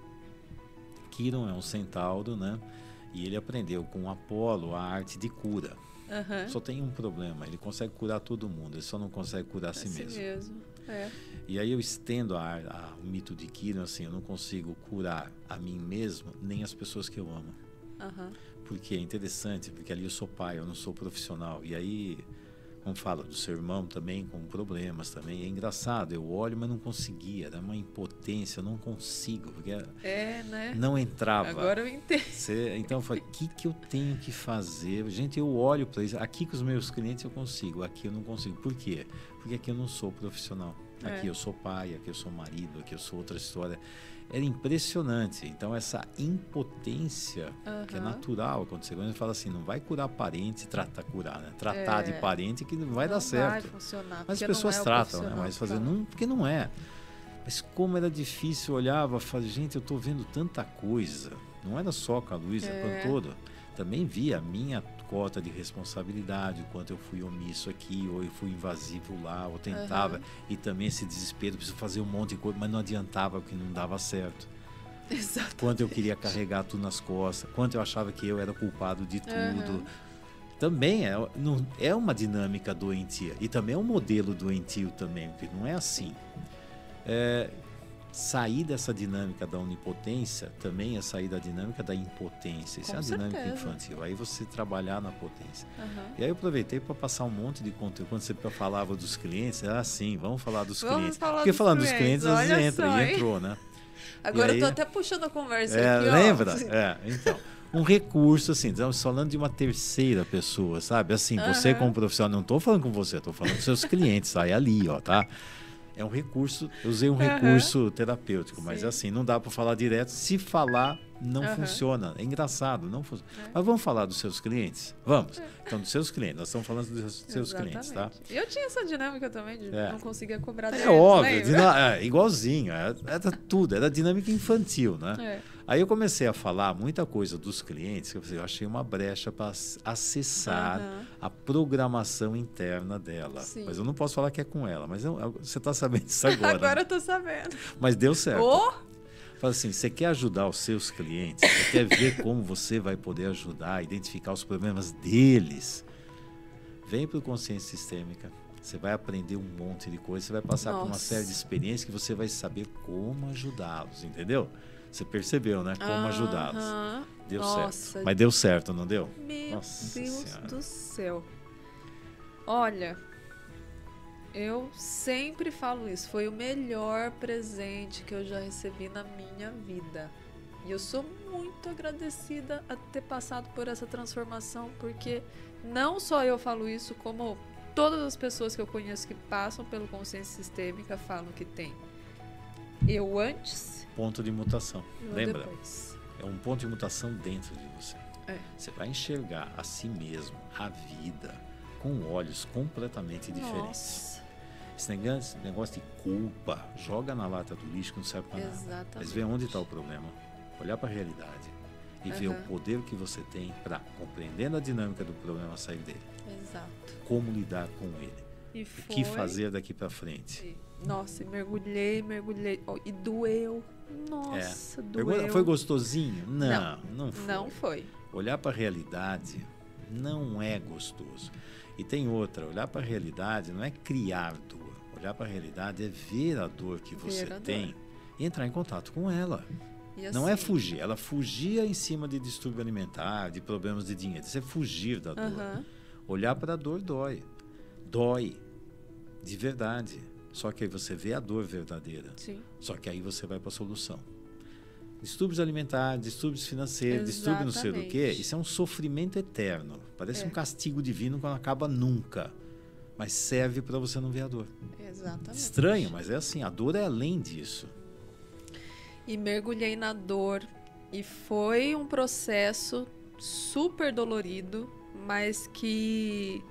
Quiron é um centauro, né? E ele aprendeu com Apolo a arte de cura. Só tem um problema, ele consegue curar todo mundo, ele só não consegue curar a si mesmo. E aí eu estendo o mito de Quiron assim, eu não consigo curar a mim mesmo, nem as pessoas que eu amo. Porque é interessante, porque ali eu sou pai, eu não sou profissional. E aí, como fala do seu irmão também, com problemas também, é engraçado, eu olho, mas não conseguia, era uma impotência, eu não consigo, porque né? não entrava. Agora eu entendo. Então eu falei, o que eu tenho que fazer? Gente, eu olho para isso, aqui com os meus clientes eu consigo, aqui eu não consigo. Por quê? Porque aqui eu não sou profissional. Aqui eu sou pai, aqui eu sou marido, aqui eu sou outra história. Era impressionante. Então, essa impotência, que é natural acontecer. Quando a gente fala assim, não vai curar parente, curar, né? Tratar de parente que não vai dar certo. Vai funcionar. Mas as pessoas tratam, né? Mas fazer, não, porque não é. Mas como era difícil, eu olhava, falava, gente, eu estou vendo tanta coisa. Não era só com a Luísa, com todo. Também via a minha cota de responsabilidade, o quanto eu fui omisso aqui, ou eu fui invasivo lá, ou tentava, e também esse desespero, preciso fazer um monte de coisa, mas não adiantava, porque não dava certo. Exatamente. Quanto eu queria carregar tudo nas costas, quanto eu achava que eu era culpado de tudo. Também é uma dinâmica doentia, e também é um modelo doentio também, porque não é assim. Sair dessa dinâmica da onipotência também é sair da dinâmica da impotência. Isso é uma dinâmica infantil. Aí você trabalhar na potência. E aí eu aproveitei para passar um monte de conteúdo. Quando você falava dos clientes, sim, vamos falar dos clientes. Porque falando dos clientes, às vezes entra, e entrou, né? Agora eu tô até puxando a conversa aqui, lembra? Então, um recurso, assim, estamos falando de uma terceira pessoa, sabe? Assim, você como profissional, não estou falando com você, estou falando com seus clientes, aí ali, ó, tá? É um recurso, eu usei um recurso terapêutico, mas assim, não dá para falar direto. Se falar, não funciona. É engraçado, não funciona. Mas vamos falar dos seus clientes? Vamos. Então, dos seus clientes, nós estamos falando dos seus clientes, tá? Eu tinha essa dinâmica também, de não conseguir cobrar deles. É óbvio, igualzinho, era tudo, era dinâmica infantil, né? Aí eu comecei a falar muita coisa dos clientes, que eu achei uma brecha para acessar a programação interna dela. Sim. Mas eu não posso falar que é com ela, mas você está sabendo disso agora. Agora né? eu estou sabendo. Mas deu certo. Fala assim, você quer ajudar os seus clientes, você quer ver como você vai poder ajudar a identificar os problemas deles, vem para o Consciência Sistêmica. Você vai aprender um monte de coisa, você vai passar por uma série de experiências que você vai saber como ajudá-los, entendeu? Você percebeu, né? Como ajudá-los. Deu certo. Mas deu certo, não deu? Meu Deus do céu. Olha, eu sempre falo isso. Foi o melhor presente que eu já recebi na minha vida. E eu sou muito agradecida a ter passado por essa transformação, porque não só eu falo isso, como todas as pessoas que eu conheço que passam pelo Consciência Sistêmica falam que tem. Eu antes... Ponto de mutação. Lembra? Depois. É um ponto de mutação dentro de você. Você vai enxergar a si mesmo, a vida, com olhos completamente diferentes. Esse negócio de culpa, joga na lata do lixo que não serve para nada. Mas vê onde está o problema. Olhar para a realidade e ver o poder que você tem para, compreendendo a dinâmica do problema, sair dele. Exato. Como lidar com ele. O que fazer daqui para frente. Nossa, mergulhei. E doeu. Nossa, doeu. Foi gostosinho? Não foi. Não foi. Olhar para a realidade não é gostoso. E tem outra, olhar para a realidade não é criar dor. Olhar para a realidade é ver a dor que você tem e entrar em contato com ela. Assim, não é fugir. Ela fugia em cima de distúrbio alimentar, de problemas de dinheiro. Isso é fugir da dor. Olhar para a dor dói. Dói. De verdade. Só que aí você vê a dor verdadeira. Sim. Só que aí você vai para a solução. Distúrbios alimentares, distúrbios financeiros, distúrbio não sei do quê, isso é um sofrimento eterno. Parece um castigo divino que não acaba nunca. Mas serve para você não ver a dor. Exatamente. Estranho, mas é assim, a dor é além disso. E mergulhei na dor. E foi um processo super dolorido, mas que...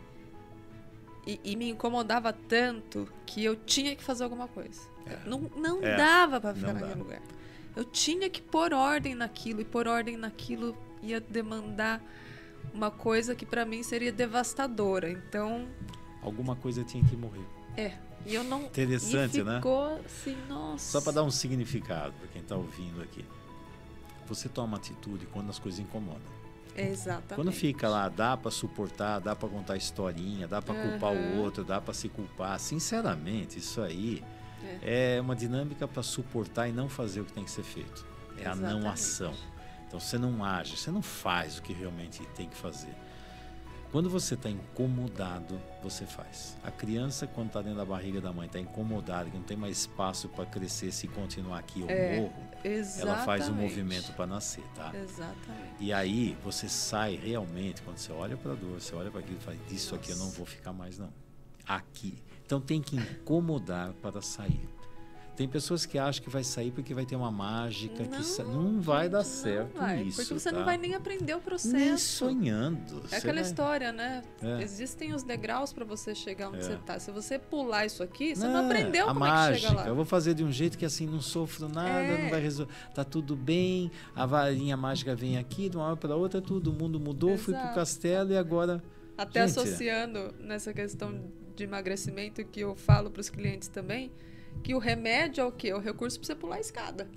E me incomodava tanto que eu tinha que fazer alguma coisa. Não dava para ficar naquele lugar. Eu tinha que pôr ordem naquilo, e pôr ordem naquilo ia demandar uma coisa que para mim seria devastadora. Então... alguma coisa tinha que morrer. E eu não... Interessante, né? Ficou assim, nossa... Só para dar um significado para quem está ouvindo aqui. Você toma atitude quando as coisas incomodam. Exatamente. Quando fica lá, dá para suportar, dá para contar historinha, dá para culpar o outro, dá para se culpar. Sinceramente, isso aí é uma dinâmica para suportar e não fazer o que tem que ser feito. É a não ação. Então você não age, você não faz o que realmente tem que fazer. Quando você está incomodado, você faz. A criança, quando está dentro da barriga da mãe, está incomodada, que não tem mais espaço para crescer, se continuar aqui eu morro, ela faz um movimento para nascer, tá? Exatamente. E aí você sai realmente, quando você olha para a dor, você olha para aquilo e fala, disso aqui eu não vou ficar mais não. Aqui. Então tem que incomodar para sair. Tem pessoas que acham que vai sair porque vai ter uma mágica não vai dar certo isso. Porque você não vai nem aprender o processo. Nem sonhando. É aquela história, né? Existem os degraus para você chegar onde você está. Se você pular isso aqui, você não aprendeu como é que chega lá. Eu vou fazer de um jeito que assim não sofro nada, não vai resolver. Tá tudo bem, a varinha mágica vem aqui, de uma hora para outra, tudo, o mundo mudou, fui pro castelo e agora... Até associando nessa questão de emagrecimento que eu falo para os clientes também, que o remédio é o quê? É o recurso para você pular a escada.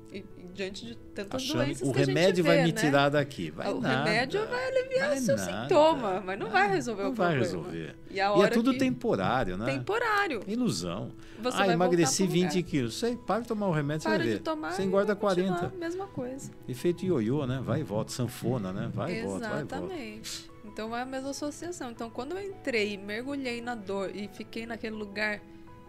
E diante de tantas Achando doenças o que a gente remédio vê, vai me né? tirar daqui. Vai O nada. remédio vai aliviar Vai o seu nada. sintoma, mas não vai resolver o problema. Não vai resolver. E, a E é hora tudo que... temporário, né? Temporário. Ilusão. Você vai emagreci voltar pro 20 lugar. quilos. Você para de tomar o remédio, você Para vai ver. de tomar Você e engorda vai continuar 40. a mesma coisa. Efeito ioiô, né? Vai e volta. Sanfona, né? Vai e volta, vai e volta. Exatamente. Então é a mesma associação. Então quando eu entrei, mergulhei na dor e fiquei naquele lugar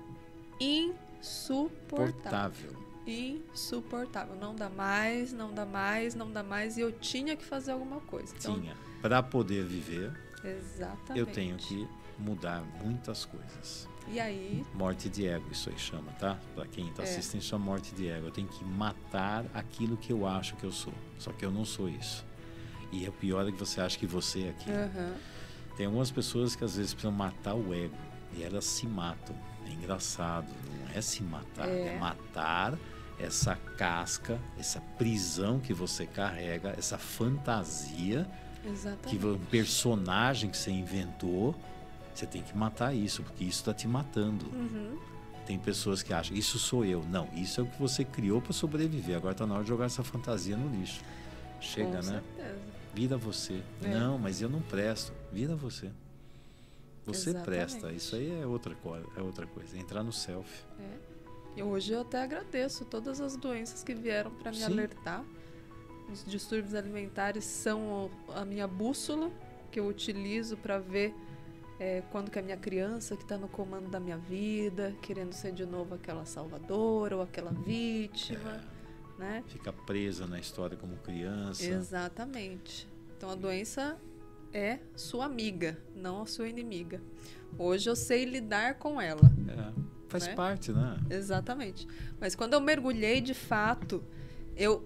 insuportável. Portável. Insuportável. Não dá mais, não dá mais, não dá mais. E eu tinha que fazer alguma coisa. Então, Tinha. Para poder viver, exatamente. eu tenho que mudar muitas coisas. E aí, Morte de ego, isso aí chama, tá? Para quem está assistindo, chama morte de ego. Eu tenho que matar aquilo que eu acho que eu sou. Só que eu não sou isso. E o pior é que você acha que você é aquilo. Tem algumas pessoas que às vezes precisam matar o ego. E elas se matam. É engraçado. Não é se matar. É matar essa casca, essa prisão que você carrega, essa fantasia, exatamente. que um personagem que você inventou. Você tem que matar isso, porque isso está te matando. Tem pessoas que acham, isso sou eu. Não, isso é o que você criou para sobreviver. Agora está na hora de jogar essa fantasia no lixo. Chega, Com né? certeza. Vira você. Não, mas eu não presto. Vira você. Você Exatamente. presta. Isso aí é outra coisa. Entrar no self. E hoje eu até agradeço todas as doenças que vieram para me Sim. alertar. Os distúrbios alimentares são a minha bússola, que eu utilizo para ver quando que a minha criança que está no comando da minha vida, querendo ser de novo aquela salvadora ou aquela vítima, né? Fica presa na história como criança. Exatamente. Então a doença é sua amiga, não a sua inimiga. Hoje eu sei lidar com ela. Faz né? parte, né? Exatamente. Mas quando eu mergulhei de fato, eu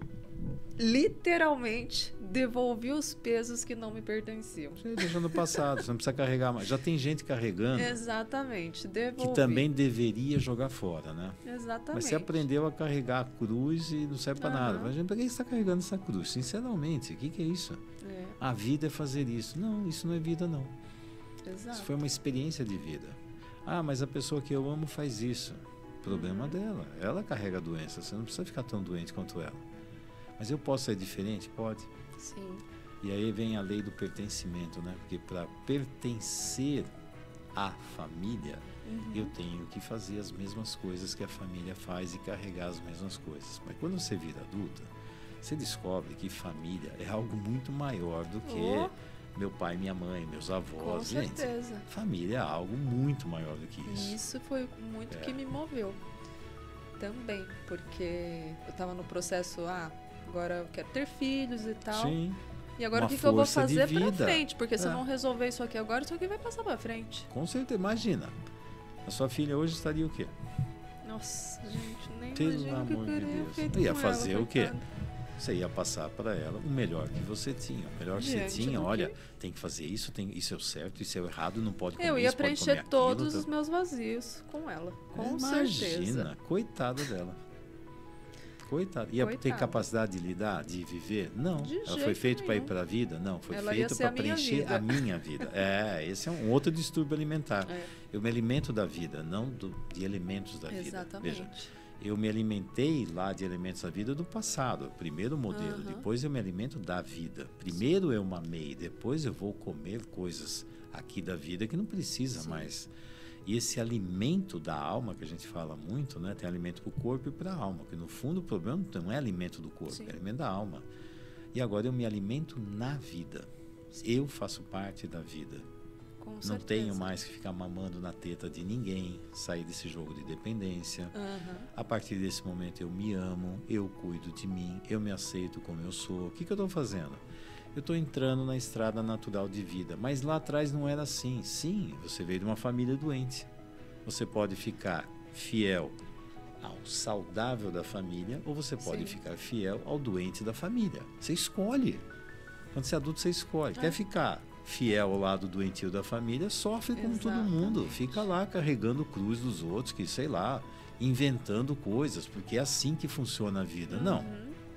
literalmente devolvi os pesos que não me pertenciam. Você deixa no passado, você não precisa carregar mais. Já tem gente carregando. Exatamente, devolvi. Que também deveria jogar fora, né? Exatamente. Mas você aprendeu a carregar a cruz e não serve para nada. Mas por que você está carregando essa cruz? Sinceramente, o que é isso? A vida é fazer isso. Não, isso não é vida, não. Exato. Isso foi uma experiência de vida. Mas a pessoa que eu amo faz isso. Problema dela. Ela carrega a doença. Você não precisa ficar tão doente quanto ela. Mas eu posso ser diferente? Pode. Sim. E aí vem a lei do pertencimento, né? Porque para pertencer à família, eu tenho que fazer as mesmas coisas que a família faz e carregar as mesmas coisas. Mas quando você vira adulta, você descobre que família é algo muito maior do que meu pai, minha mãe, meus avós. Com certeza. Gente, família é algo muito maior do que isso. Isso foi muito que me moveu também, porque eu estava no processo, agora eu quero ter filhos e tal. Sim. E agora Uma o que eu vou força de fazer pra vida. frente? Porque se eu não resolver isso aqui agora, isso aqui vai passar pra frente. Com certeza, imagina. A sua filha hoje estaria o quê? Nossa, gente, nem Pelo imagino o que eu amor de teria Deus. feito Ia com fazer ela, o quê? coitada. Você ia passar para ela o melhor que você tinha. O melhor que você Diante tinha, do olha, que- tem que fazer isso, isso é o certo, isso é o errado, não pode comer Eu ia isso, pode comer preencher aquilo, todos os meus vazios com ela, com certeza. Imagina, coitada dela. Coitada. Ia ter Coitada. capacidade de lidar, de viver? Não. De Ela foi jeito feita para ir nenhum. para a vida? Não. Foi Ela ia feita ser para a minha preencher vida. a minha vida. Esse é um outro distúrbio alimentar. Eu me alimento da vida, não de elementos da vida. Exatamente. Veja, eu me alimentei lá de elementos da vida do passado, o primeiro modelo. Depois eu me alimento da vida. Primeiro eu mamei, depois eu vou comer coisas aqui da vida que não precisa mais. E esse alimento da alma, que a gente fala muito, né? Tem alimento para o corpo e para a alma. Porque no fundo o problema não é alimento do corpo, é alimento da alma. E agora eu me alimento na vida. Eu faço parte da vida. Com Não certeza. tenho mais que ficar mamando na teta de ninguém, sair desse jogo de dependência. A partir desse momento eu me amo, eu cuido de mim, eu me aceito como eu sou. O que eu estou fazendo? Eu estou entrando na estrada natural de vida. Mas lá atrás não era assim. Sim, você veio de uma família doente. Você pode ficar fiel ao saudável da família ou você pode ficar fiel ao doente da família. Você escolhe. Quando você é adulto, você escolhe. Quer ficar fiel ao lado doentio da família, sofre como todo mundo. Fica lá carregando cruz dos outros, que sei lá, inventando coisas, porque é assim que funciona a vida. Não.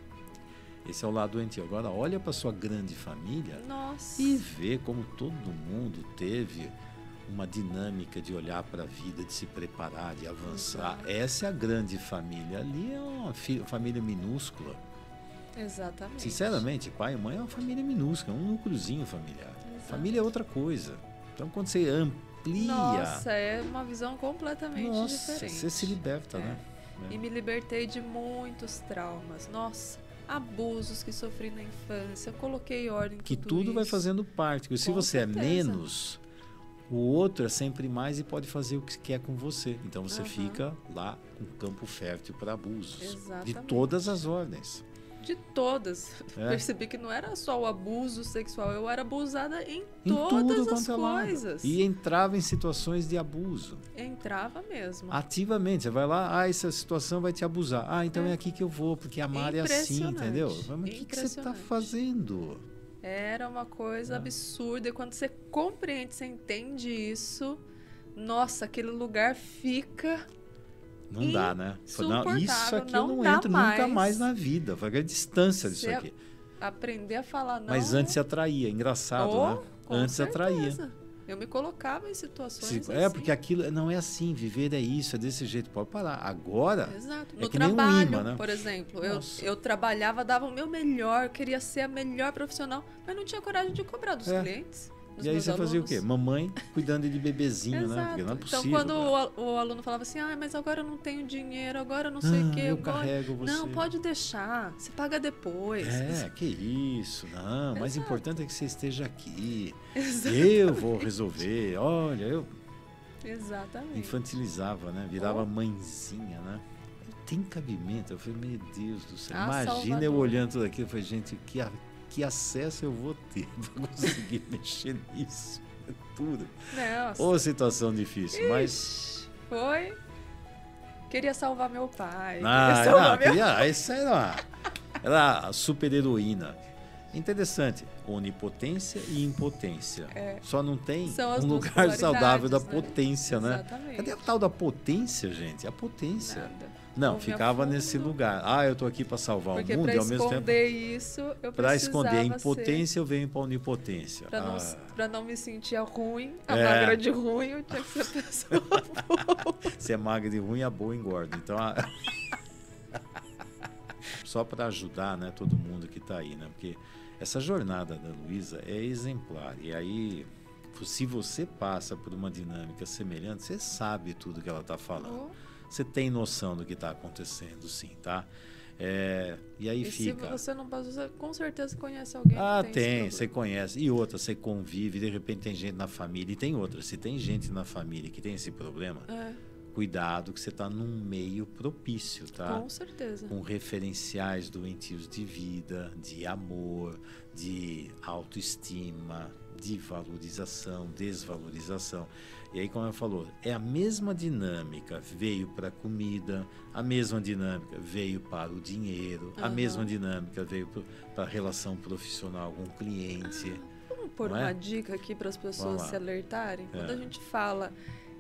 Esse é o lado doentio. Agora, olha para sua grande família Nossa. e vê como todo mundo teve uma dinâmica de olhar para a vida, de se preparar, de avançar. Essa é a grande família. Ali é uma família minúscula. Exatamente. Sinceramente, pai e mãe é uma família minúscula, um núcleozinho familiar. Exato. Família é outra coisa. Então, quando você amplia... Nossa, é uma visão completamente diferente. Você se liberta, né? E me libertei de muitos traumas. Nossa, abusos que sofri na infância. Eu coloquei ordem em que tudo tudo isso. vai fazendo parte. Porque se você certeza. é menos, o outro é sempre mais e pode fazer o que quer com você. Então você fica lá com campo fértil para abusos. Exatamente. De todas as ordens. De todas. Percebi que não era só o abuso sexual, eu era abusada em tudo todas as quanto é lado. coisas. E entrava em situações de abuso. Entrava mesmo. Ativamente. Você vai lá, essa situação vai te abusar. então é aqui que eu vou, porque amar é assim, entendeu? Mas o que você está fazendo? Era uma coisa absurda. E quando você compreende, você entende isso, nossa, aquele lugar fica... Não dá, né? Não, isso aqui não eu não entro mais. nunca mais na vida. Foi a distância disso aqui. Aprender a falar não. Mas antes se atraía, engraçado, né? Antes atraía. Eu me colocava em situações assim. Porque aquilo não é assim, viver é isso, é desse jeito. Pode parar. Agora. Exato. É no que trabalho, nem um imã, né? por exemplo, eu trabalhava, dava o meu melhor, queria ser a melhor profissional, mas não tinha coragem de cobrar dos clientes. E aí você fazia o quê? Mamãe cuidando de bebezinho, né? Porque não é possível. Então, quando o aluno falava assim, mas agora eu não tenho dinheiro, agora eu não sei o quê. Eu carrego você. Não, pode deixar, você paga depois. Que isso, não. O mais importante é que você esteja aqui. Exatamente. Eu vou resolver, olha, eu... Exatamente. Infantilizava, né? Virava mãezinha, né? Tem cabimento. Eu falei, meu Deus do céu. Imagina eu olhando tudo aquilo. Eu falei, gente, que acesso eu vou ter para conseguir mexer nisso? É tudo. Nossa. Ou situação difícil, mas... Foi. Queria salvar meu pai. Essa era a super heroína. Interessante. Onipotência e impotência. Só não tem um lugar saudável da potência, né? Exatamente. Cadê a tal da potência, gente? A potência. Nada. Não, ficava nesse lugar. Eu tô aqui para salvar o mundo e ao mesmo tempo... Para esconder isso, eu para esconder a impotência, eu venho para a onipotência. Para não me sentir ruim, a magra de ruim, eu tinha que ser a pessoa boa. Se é magra de ruim, a boa engorda. Então, só para ajudar, né, todo mundo que está aí, né? Porque essa jornada da Luísa é exemplar. E aí, se você passa por uma dinâmica semelhante, você sabe tudo que ela está falando. Você tem noção do que está acontecendo, sim, tá? E aí fica... se você não passa, você com certeza conhece alguém que tem, você conhece. E outra, você convive, de repente tem gente na família. E tem outra, se tem gente na família que tem esse problema, cuidado que você está num meio propício, tá? Com certeza. Com referenciais doentios de vida, de amor, de autoestima, de valorização, desvalorização. E aí, como ela falou, é a mesma dinâmica veio para a comida, a mesma dinâmica veio para o dinheiro, a mesma dinâmica veio para a relação profissional com o cliente. Vamos pôr uma dica aqui para as pessoas se alertarem? Quando a gente fala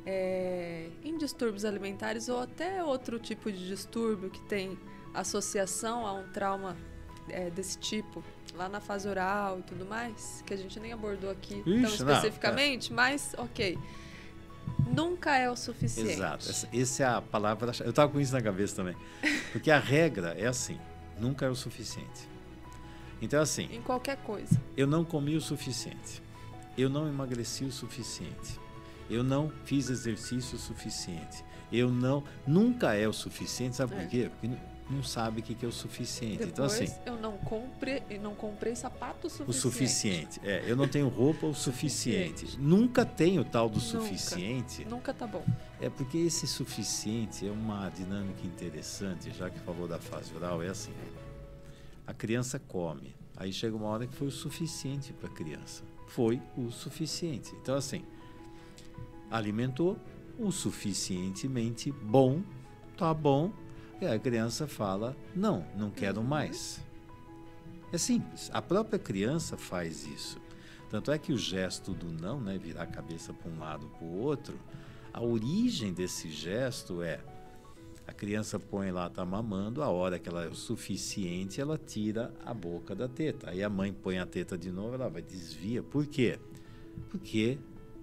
em distúrbios alimentares ou até outro tipo de distúrbio que tem associação a um trauma desse tipo, lá na fase oral e tudo mais, que a gente nem abordou aqui tão especificamente, mas ok. Nunca é o suficiente. Exato. Essa é a palavra. Eu estava com isso na cabeça também. Porque a regra é assim: nunca é o suficiente. Então, assim. Em qualquer coisa. Eu não comi o suficiente. Eu não emagreci o suficiente. Eu não fiz exercício o suficiente. Nunca é o suficiente. Sabe por quê? Porque não sabe o que é o suficiente. Depois, então, assim, eu não comprei sapato suficiente. O suficiente. Eu não tenho roupa o suficiente. Nunca tenho tal do suficiente. Nunca tá bom. Porque esse suficiente é uma dinâmica interessante, já que falou da fase oral, é assim. A criança come. Aí chega uma hora que foi o suficiente para a criança. Foi o suficiente. Então, assim, alimentou o suficientemente bom, tá bom. E a criança fala, não quero mais. É simples, a própria criança faz isso. Tanto é que o gesto do não, né, virar a cabeça para um lado para o outro, a origem desse gesto a criança põe lá, está mamando, a hora que ela é o suficiente, ela tira a boca da teta. Aí a mãe põe a teta de novo, ela vai desvia. Por quê? Porque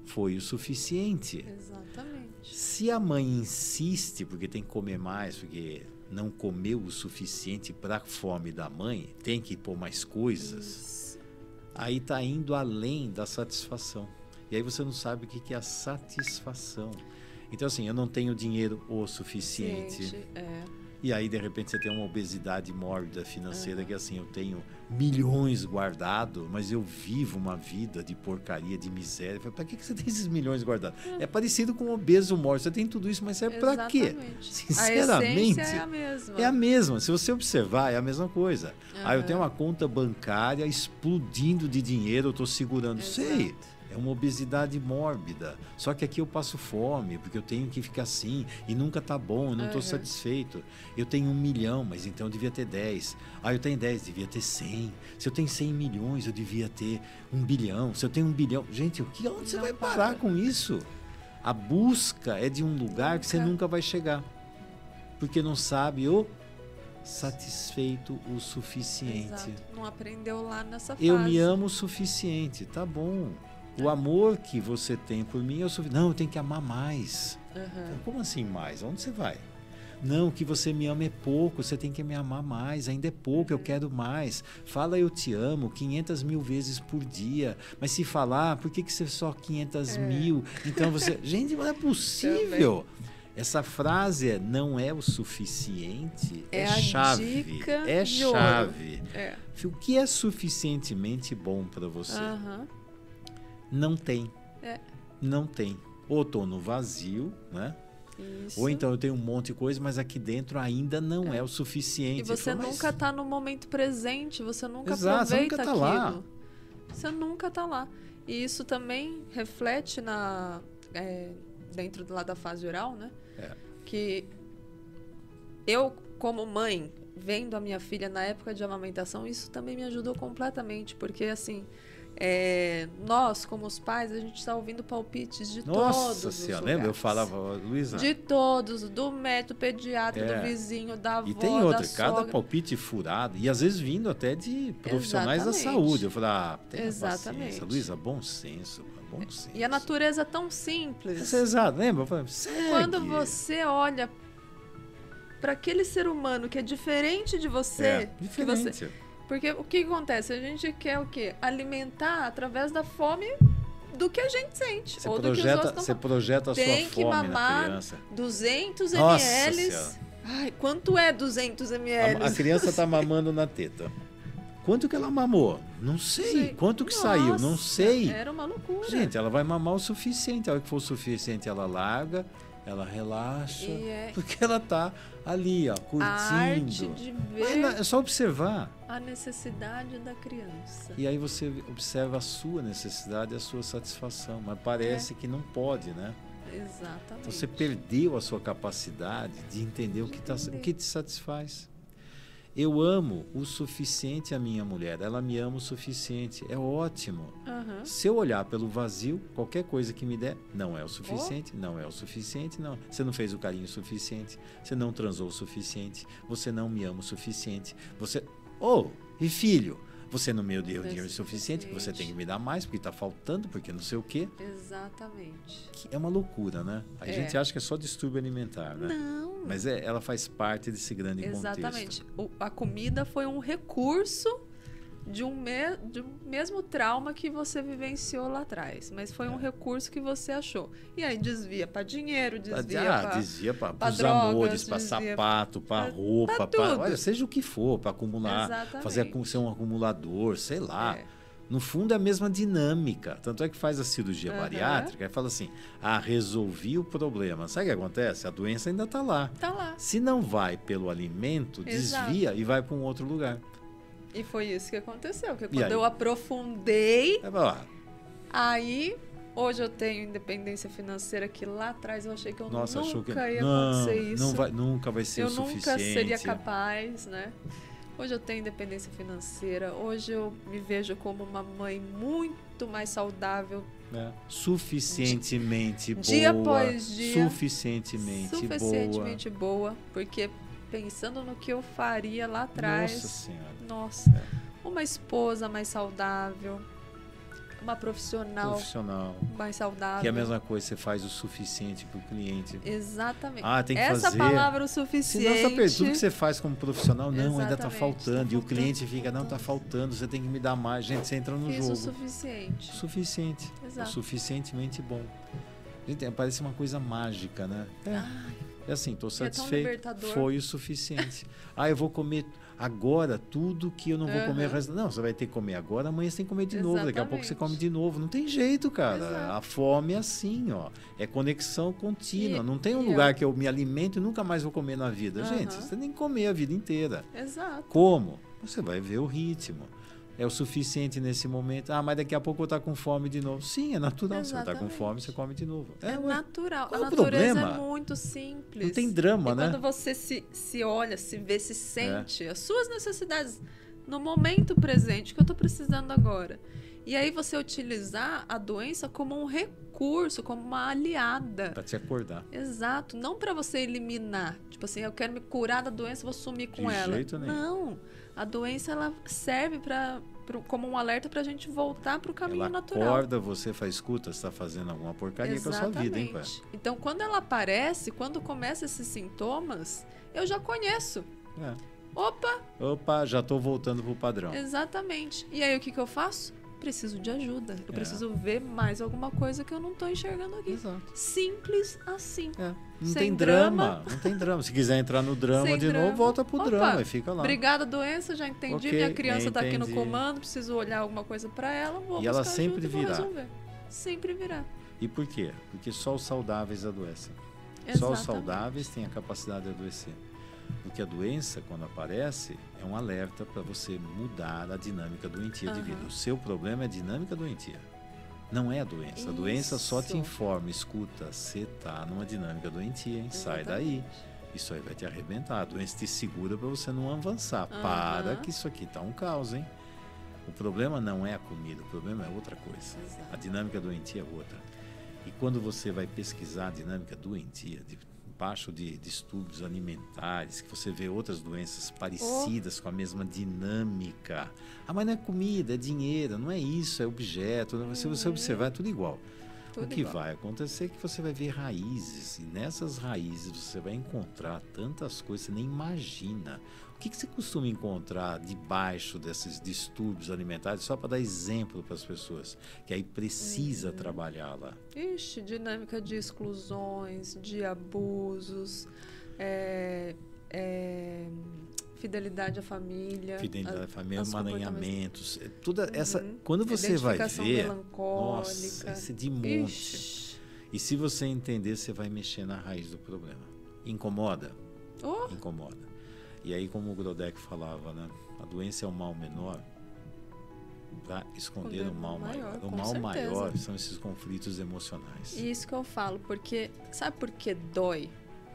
foi o suficiente. Exatamente. Se a mãe insiste, porque tem que comer mais, porque não comeu o suficiente para a fome da mãe, tem que pôr mais coisas, Isso. aí está indo além da satisfação. E aí você não sabe o que é a satisfação. Então, assim, eu não tenho dinheiro o suficiente. E aí, de repente, você tem uma obesidade mórbida financeira, que assim, eu tenho milhões guardados, mas eu vivo uma vida de porcaria, de miséria. Para que você tem esses milhões guardados? É parecido com um obeso mórbido. Você tem tudo isso, mas serve para quê? Sinceramente, a essência é a mesma. É a mesma. Se você observar, é a mesma coisa. Aí eu tenho uma conta bancária explodindo de dinheiro, eu estou segurando. Exato. Sei. É uma obesidade mórbida. Só que aqui eu passo fome, porque eu tenho que ficar assim, e nunca tá bom, eu não estou satisfeito. Eu tenho 1 milhão, mas então eu devia ter 10. Eu tenho 10, devia ter 100. Se eu tenho 100 milhões, eu devia ter 1 bilhão. Se eu tenho 1 bilhão... Gente, onde você vai parar com isso? A busca é de um lugar que você nunca vai chegar. Porque não sabe o satisfeito o suficiente. Exato. Não aprendeu lá nessa fase. Eu me amo o suficiente, tá bom. O amor que você tem por mim é o suficiente. Não, eu tenho que amar mais. Como assim mais? Onde você vai? Não, que você me ama é pouco, você tem que me amar mais, ainda é pouco, eu quero mais. Fala eu te amo 500 mil vezes por dia, mas se falar, por que você só 500 mil? Então você... Gente, não é possível. Essa frase não é o suficiente, é chave. Dica é de chave. Ouro. O que é suficientemente bom para você? Não tem. Não tem. Ou estou no vazio, né? Isso. Ou então eu tenho um monte de coisa, mas aqui dentro ainda não é o suficiente. E você nunca está no momento presente, você nunca aproveita você nunca tá aquilo. Lá. Você nunca está lá. E isso também reflete dentro lá da fase oral, né? Que eu, como mãe, vendo a minha filha na época de amamentação, isso também me ajudou completamente, porque assim... nós, como os pais, a gente está ouvindo palpites de todos Nossa os senhora, lugares. lembra? Eu falava, Luísa. De todos, do médico, pediatra, do vizinho, da avó, e tem outra, da cada sogra. palpite furado, e às vezes vindo até de profissionais da saúde. Eu falei, tenha paciência, Luísa, bom senso. E a natureza é tão simples. Exato, lembra? Eu falei, segue. Quando você olha para aquele ser humano que é diferente de você, diferente. Porque o que acontece? A gente quer o quê? Alimentar através da fome do que a gente sente. Você projeta a sua fome na criança. Tem que mamar 200 Nossa ml. Senhora. Ai, quanto é 200 ml? A criança está mamando na teta. Quanto que ela mamou? Não sei. Quanto que saiu? Não sei. Era uma loucura. Gente, ela vai mamar o suficiente. A hora que for o suficiente, ela larga, ela relaxa. Porque ela está ali, ó, curtindo. A arte de ver é só observar. a necessidade da criança. E aí você observa a sua necessidade e a sua satisfação. Mas parece que não pode, né? Exatamente. Então você perdeu a sua capacidade de entender o que te satisfaz. Eu amo o suficiente a minha mulher, ela me ama o suficiente, é ótimo. Se eu olhar pelo vazio, qualquer coisa que me der, não é o suficiente, não é o suficiente, não. Você não fez o carinho suficiente, você não transou o suficiente, você não me ama o suficiente, e filho, você não me deu dinheiro suficiente, que você tem que me dar mais, porque está faltando, porque não sei o quê. Exatamente. É uma loucura, né? A gente acha que é só distúrbio alimentar, né? Não. Mas ela faz parte desse grande contexto. Exatamente. A comida foi um recurso de um mesmo trauma que você vivenciou lá atrás. Mas foi um recurso que você achou. E aí desvia para dinheiro, desvia para os amores, para sapato, para roupa, olha, seja o que for, para acumular, fazer ser um acumulador, sei lá. No fundo é a mesma dinâmica. Tanto é que faz a cirurgia bariátrica e fala assim, resolvi o problema. Sabe o que acontece? A doença ainda está lá. Está lá. Se não vai pelo alimento, desvia e vai para um outro lugar. E foi isso que aconteceu. Porque quando eu aprofundei, aí hoje eu tenho independência financeira que lá atrás eu achei que eu nunca ia acontecer isso. Nunca vai ser o suficiente. Eu nunca seria capaz, né? Hoje eu tenho independência financeira, hoje eu me vejo como uma mãe muito mais saudável. Suficientemente boa. Dia após dia. Suficientemente boa. Porque pensando no que eu faria lá atrás. Nossa Senhora. Uma esposa mais saudável. uma profissional mais saudável. Que é a mesma coisa, você faz o suficiente para o cliente. Exatamente. Tem que essa fazer. palavra, o suficiente. Senão, tudo que você faz como profissional, não, ainda está faltando. Tá e o cliente fica, não, está faltando, você tem que me dar mais. Gente, você entra no jogo. O suficiente. Suficiente. Exato. O suficientemente bom. Gente, parece uma coisa mágica, né? É assim, estou satisfeito. Foi o suficiente. Eu vou comer agora tudo que eu não vou comer o resto. Não, você vai ter que comer agora, amanhã você tem que comer de novo. Daqui a pouco você come de novo. Não tem jeito, cara. Exato. A fome é assim, ó. É conexão contínua. Não tem um lugar que eu me alimento e nunca mais vou comer na vida. Gente, você tem que comer a vida inteira. Exato. Como? Você vai ver o ritmo. É o suficiente nesse momento. Mas daqui a pouco eu estou com fome de novo. Sim, é natural. Exatamente. Você está com fome, você come de novo. É natural. Qual a natureza problema? é muito simples. Não tem drama, né? Quando você se olha, se vê, se sente, as suas necessidades no momento presente, que eu estou precisando agora. E aí você utilizar a doença como um recurso, como uma aliada. Para te acordar. Exato. Não para você eliminar. Tipo assim, eu quero me curar da doença, vou sumir com ela. De jeito nenhum. Não. A doença, ela serve como um alerta pra gente voltar pro caminho natural. Ela acorda, você faz, escuta, você está fazendo alguma porcaria com a sua vida, hein, pai? Então, quando ela aparece, quando começam esses sintomas, eu já conheço. Opa, já estou voltando pro padrão. Exatamente. E aí, o que eu faço? Preciso de ajuda. Eu preciso ver mais alguma coisa que eu não estou enxergando aqui. Exato. Simples assim. Não tem drama. Não tem drama. Se quiser entrar no drama de novo, volta pro drama e fica lá. Obrigada, doença, já entendi. Minha criança está aqui no comando, preciso olhar alguma coisa para ela, vou buscar ela sempre ajuda, virá. vou resolver. Sempre virá. E por quê? Porque só os saudáveis adoecem. Exatamente. Só os saudáveis têm a capacidade de adoecer. Porque a doença, quando aparece, é um alerta para você mudar a dinâmica doentia de vida. O seu problema é a dinâmica doentia. Não é a doença. Isso. A doença só te informa, escuta, você está numa dinâmica doentia, hein? Sai daí. Isso aí vai te arrebentar. A doença te segura para você não avançar. Para que isso aqui está um caos, hein? O problema não é a comida, o problema é outra coisa. Exato. A dinâmica doentia é outra. E quando você vai pesquisar a dinâmica doentia, baixo de distúrbios alimentares, que você vê outras doenças parecidas com a mesma dinâmica. Mas não é comida, é dinheiro, não é isso, é objeto. Se você observar, é tudo igual. O que vai acontecer é que você vai ver raízes, e nessas raízes você vai encontrar tantas coisas que você nem imagina. O que você costuma encontrar debaixo desses distúrbios alimentares, só para dar exemplo para as pessoas, que aí precisa trabalhar lá? Dinâmica de exclusões, de abusos, fidelidade à família. Emaranhamentos. Toda essa, quando você vai ver, nossa, esse de monte. E se você entender, você vai mexer na raiz do problema. Incomoda? Incomoda. E aí, como o Grodeck falava, né? A doença é o mal menor para esconder o mal maior. O mal maior são esses conflitos emocionais. Isso que eu falo, porque sabe por que dói?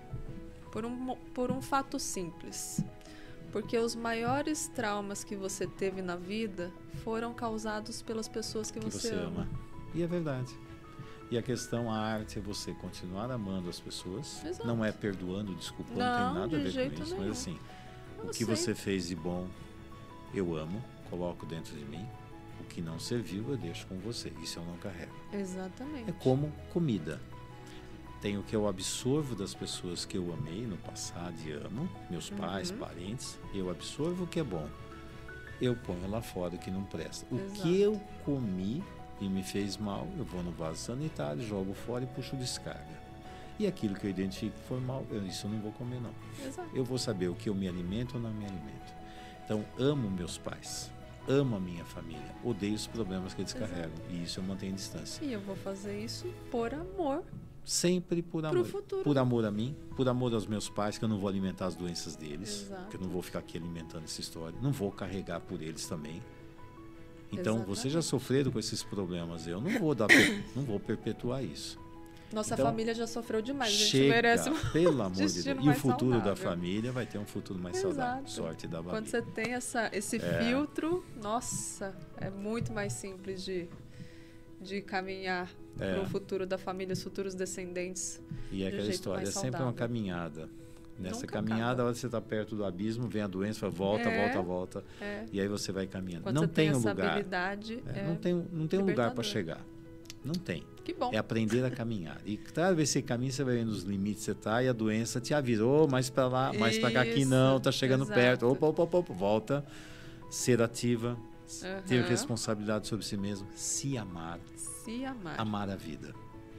Por um fato simples. Porque os maiores traumas que você teve na vida foram causados pelas pessoas que você ama. E é verdade. E a questão, a arte é você continuar amando as pessoas. Exato. Não é perdoando, desculpando, não tem nada a ver com isso. Mas assim, o que você fez de bom, eu amo, coloco dentro de mim. O que não serviu, eu deixo com você. Isso eu não carrego. Exatamente. É como comida. Tem o que eu absorvo das pessoas que eu amei no passado e amo, meus pais, parentes, eu absorvo o que é bom. Eu ponho lá fora o que não presta. O que eu comi e me fez mal, eu vou no vaso sanitário, jogo fora e puxo descarga. E aquilo que eu identifico que foi mal, isso eu não vou comer não. Exato. Eu vou saber o que eu me alimento ou não me alimento. Então, amo meus pais, amo a minha família, odeio os problemas que eles carregam. E isso eu mantenho distância. E eu vou fazer isso por amor. Sempre por amor. Por amor a mim, por amor aos meus pais, que eu não vou alimentar as doenças deles. Exato. Que eu não vou ficar aqui alimentando essa história. Não vou carregar por eles também. Então, vocês já sofreram com esses problemas. Eu não vou não vou perpetuar isso. Nossa família já sofreu demais. A gente chega, merece pelo amor de Deus. E o futuro saudável. Da família vai ter um futuro mais saudável. Sorte da Babi. Quando você tem esse filtro, nossa, é muito mais simples de caminhar para o futuro da família, os futuros descendentes. E é aquela história, é sempre uma caminhada. Nessa Nunca caminhada, acaba. a hora que você está perto do abismo, vem a doença, fala, volta, volta, volta. E aí você vai caminhando. Quando Não você tem um essa lugar. habilidade, Não tem um lugar para libertador. chegar. Não tem. Que bom. É aprender a caminhar. E cada vez que você caminha, você vai vendo os limites que você está e a doença te avisa. Mais para lá, mais para cá, aqui Isso, não, tá chegando exato. perto. Opa, volta. Ser ativa, ter Aham. responsabilidade sobre si mesmo, se amar, Se amar. amar a vida.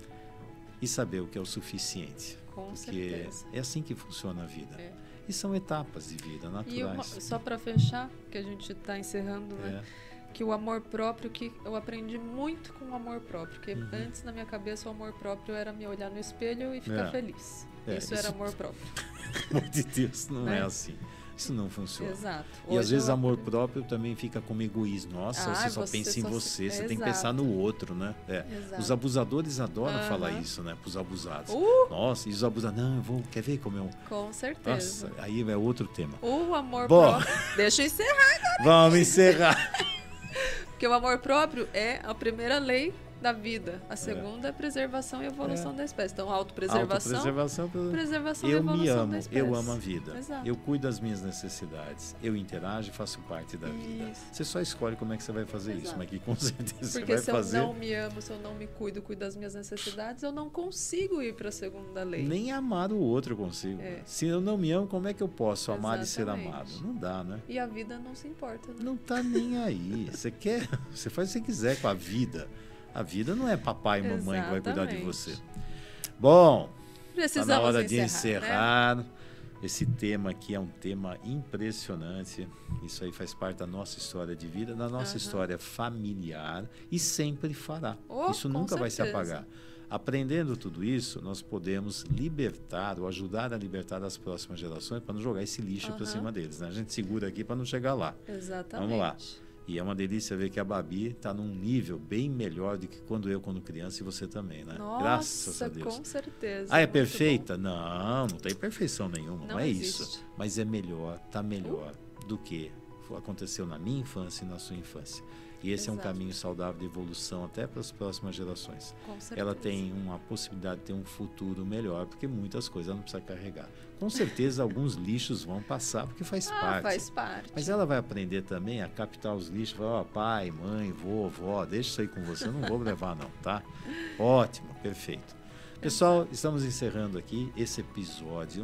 E saber o que é o suficiente. Com Porque certeza. é assim que funciona a vida. É. E são etapas de vida E naturais. só para fechar, que a gente está encerrando, né? Que o amor próprio, que eu aprendi muito com o amor próprio. Porque antes, na minha cabeça, o amor próprio era me olhar no espelho e ficar feliz. Isso era amor próprio. Pelo amor de Deus, não Né? é assim. Isso não funciona. Exato. E às Hoje vezes eu amor aprendi. próprio também fica como egoísmo. Nossa, você só pensa em você, você tem que pensar no outro, né? Exato. Os abusadores adoram falar isso, né? Para os abusados. Nossa, e os abusadores, não, quer ver como eu... Com certeza. Nossa, aí é outro tema. O amor Bom, próprio... Deixa eu encerrar agora. Vamos encerrar. Porque o amor próprio é a primeira lei da vida. A segunda é preservação e evolução da espécie. Então, autopreservação, preservação e eu me evolução amo, da espécie. eu amo a vida. Exato. Eu cuido das minhas necessidades. Eu interajo e faço parte da vida. Você só escolhe como é que você vai fazer isso, mas que com certeza Porque você vai fazer. Se eu não me amo, se eu não me cuido das minhas necessidades, eu não consigo ir para a segunda lei. Nem amar o outro eu consigo. Se eu não me amo, como é que eu posso amar e ser amado? Não dá, né? E a vida não se importa, né? Não tá nem aí. Você faz o que você quiser com a vida. A vida não é papai e mamãe que vai cuidar de você. Bom, está na hora de encerrar. Né? Esse tema aqui é um tema impressionante. Isso aí faz parte da nossa história de vida, da nossa história familiar e sempre fará. Isso nunca vai se apagar. Aprendendo tudo isso, nós podemos libertar ou ajudar a libertar as próximas gerações para não jogar esse lixo para cima deles. Né? A gente segura aqui para não chegar lá. Exatamente. Vamos lá. E é uma delícia ver que a Babi está num nível bem melhor do que quando criança e você também, né? Nossa, graças a Deus. Com certeza. Ah, é perfeita? Não tem perfeição nenhuma, não é existe. Isso. Mas é melhor, tá melhor do que aconteceu na minha infância e na sua infância. E esse é um caminho saudável de evolução até para as próximas gerações. Com certeza. Ela tem uma possibilidade de ter um futuro melhor, porque muitas coisas ela não precisa carregar. Com certeza alguns lixos vão passar, porque faz parte. Faz parte. Mas ela vai aprender também a captar os lixos. Falar, pai, mãe, vovó, deixa isso aí com você, eu não vou levar não, tá? Ótimo, perfeito. Pessoal, estamos encerrando aqui esse episódio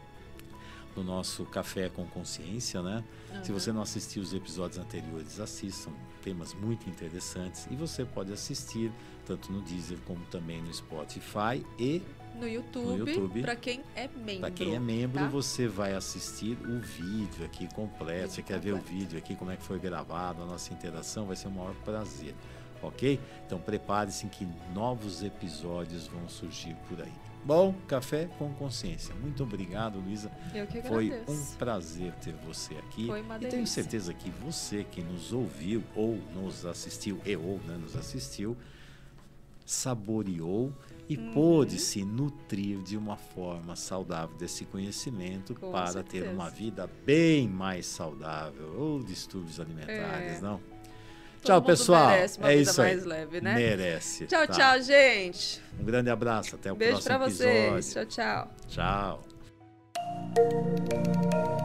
do nosso Café com Consciência, né? Se você não assistiu os episódios anteriores, assistam, temas muito interessantes. E você pode assistir tanto no Deezer como também no Spotify e no YouTube. Para quem é membro. Para quem é membro, você vai assistir o vídeo aqui completo. Você quer ver o vídeo aqui, como é que foi gravado, a nossa interação, vai ser um maior prazer. Ok? Então prepare-se que novos episódios vão surgir por aí. Bom, Café com Consciência. Muito obrigado, Luísa. Eu que agradeço. Foi um prazer ter você aqui. Foi uma delícia. E tenho certeza que você que nos ouviu ou nos assistiu, nos assistiu, saboreou e pôde se nutrir de uma forma saudável desse conhecimento para ter uma vida bem mais saudável ou distúrbios alimentares, não? Tchau, pessoal. Merece uma vida mais leve, né? Merece. Tchau, tchau, gente. Um grande abraço. Até o próximo episódio. Beijo pra vocês. Tchau, tchau. Tchau.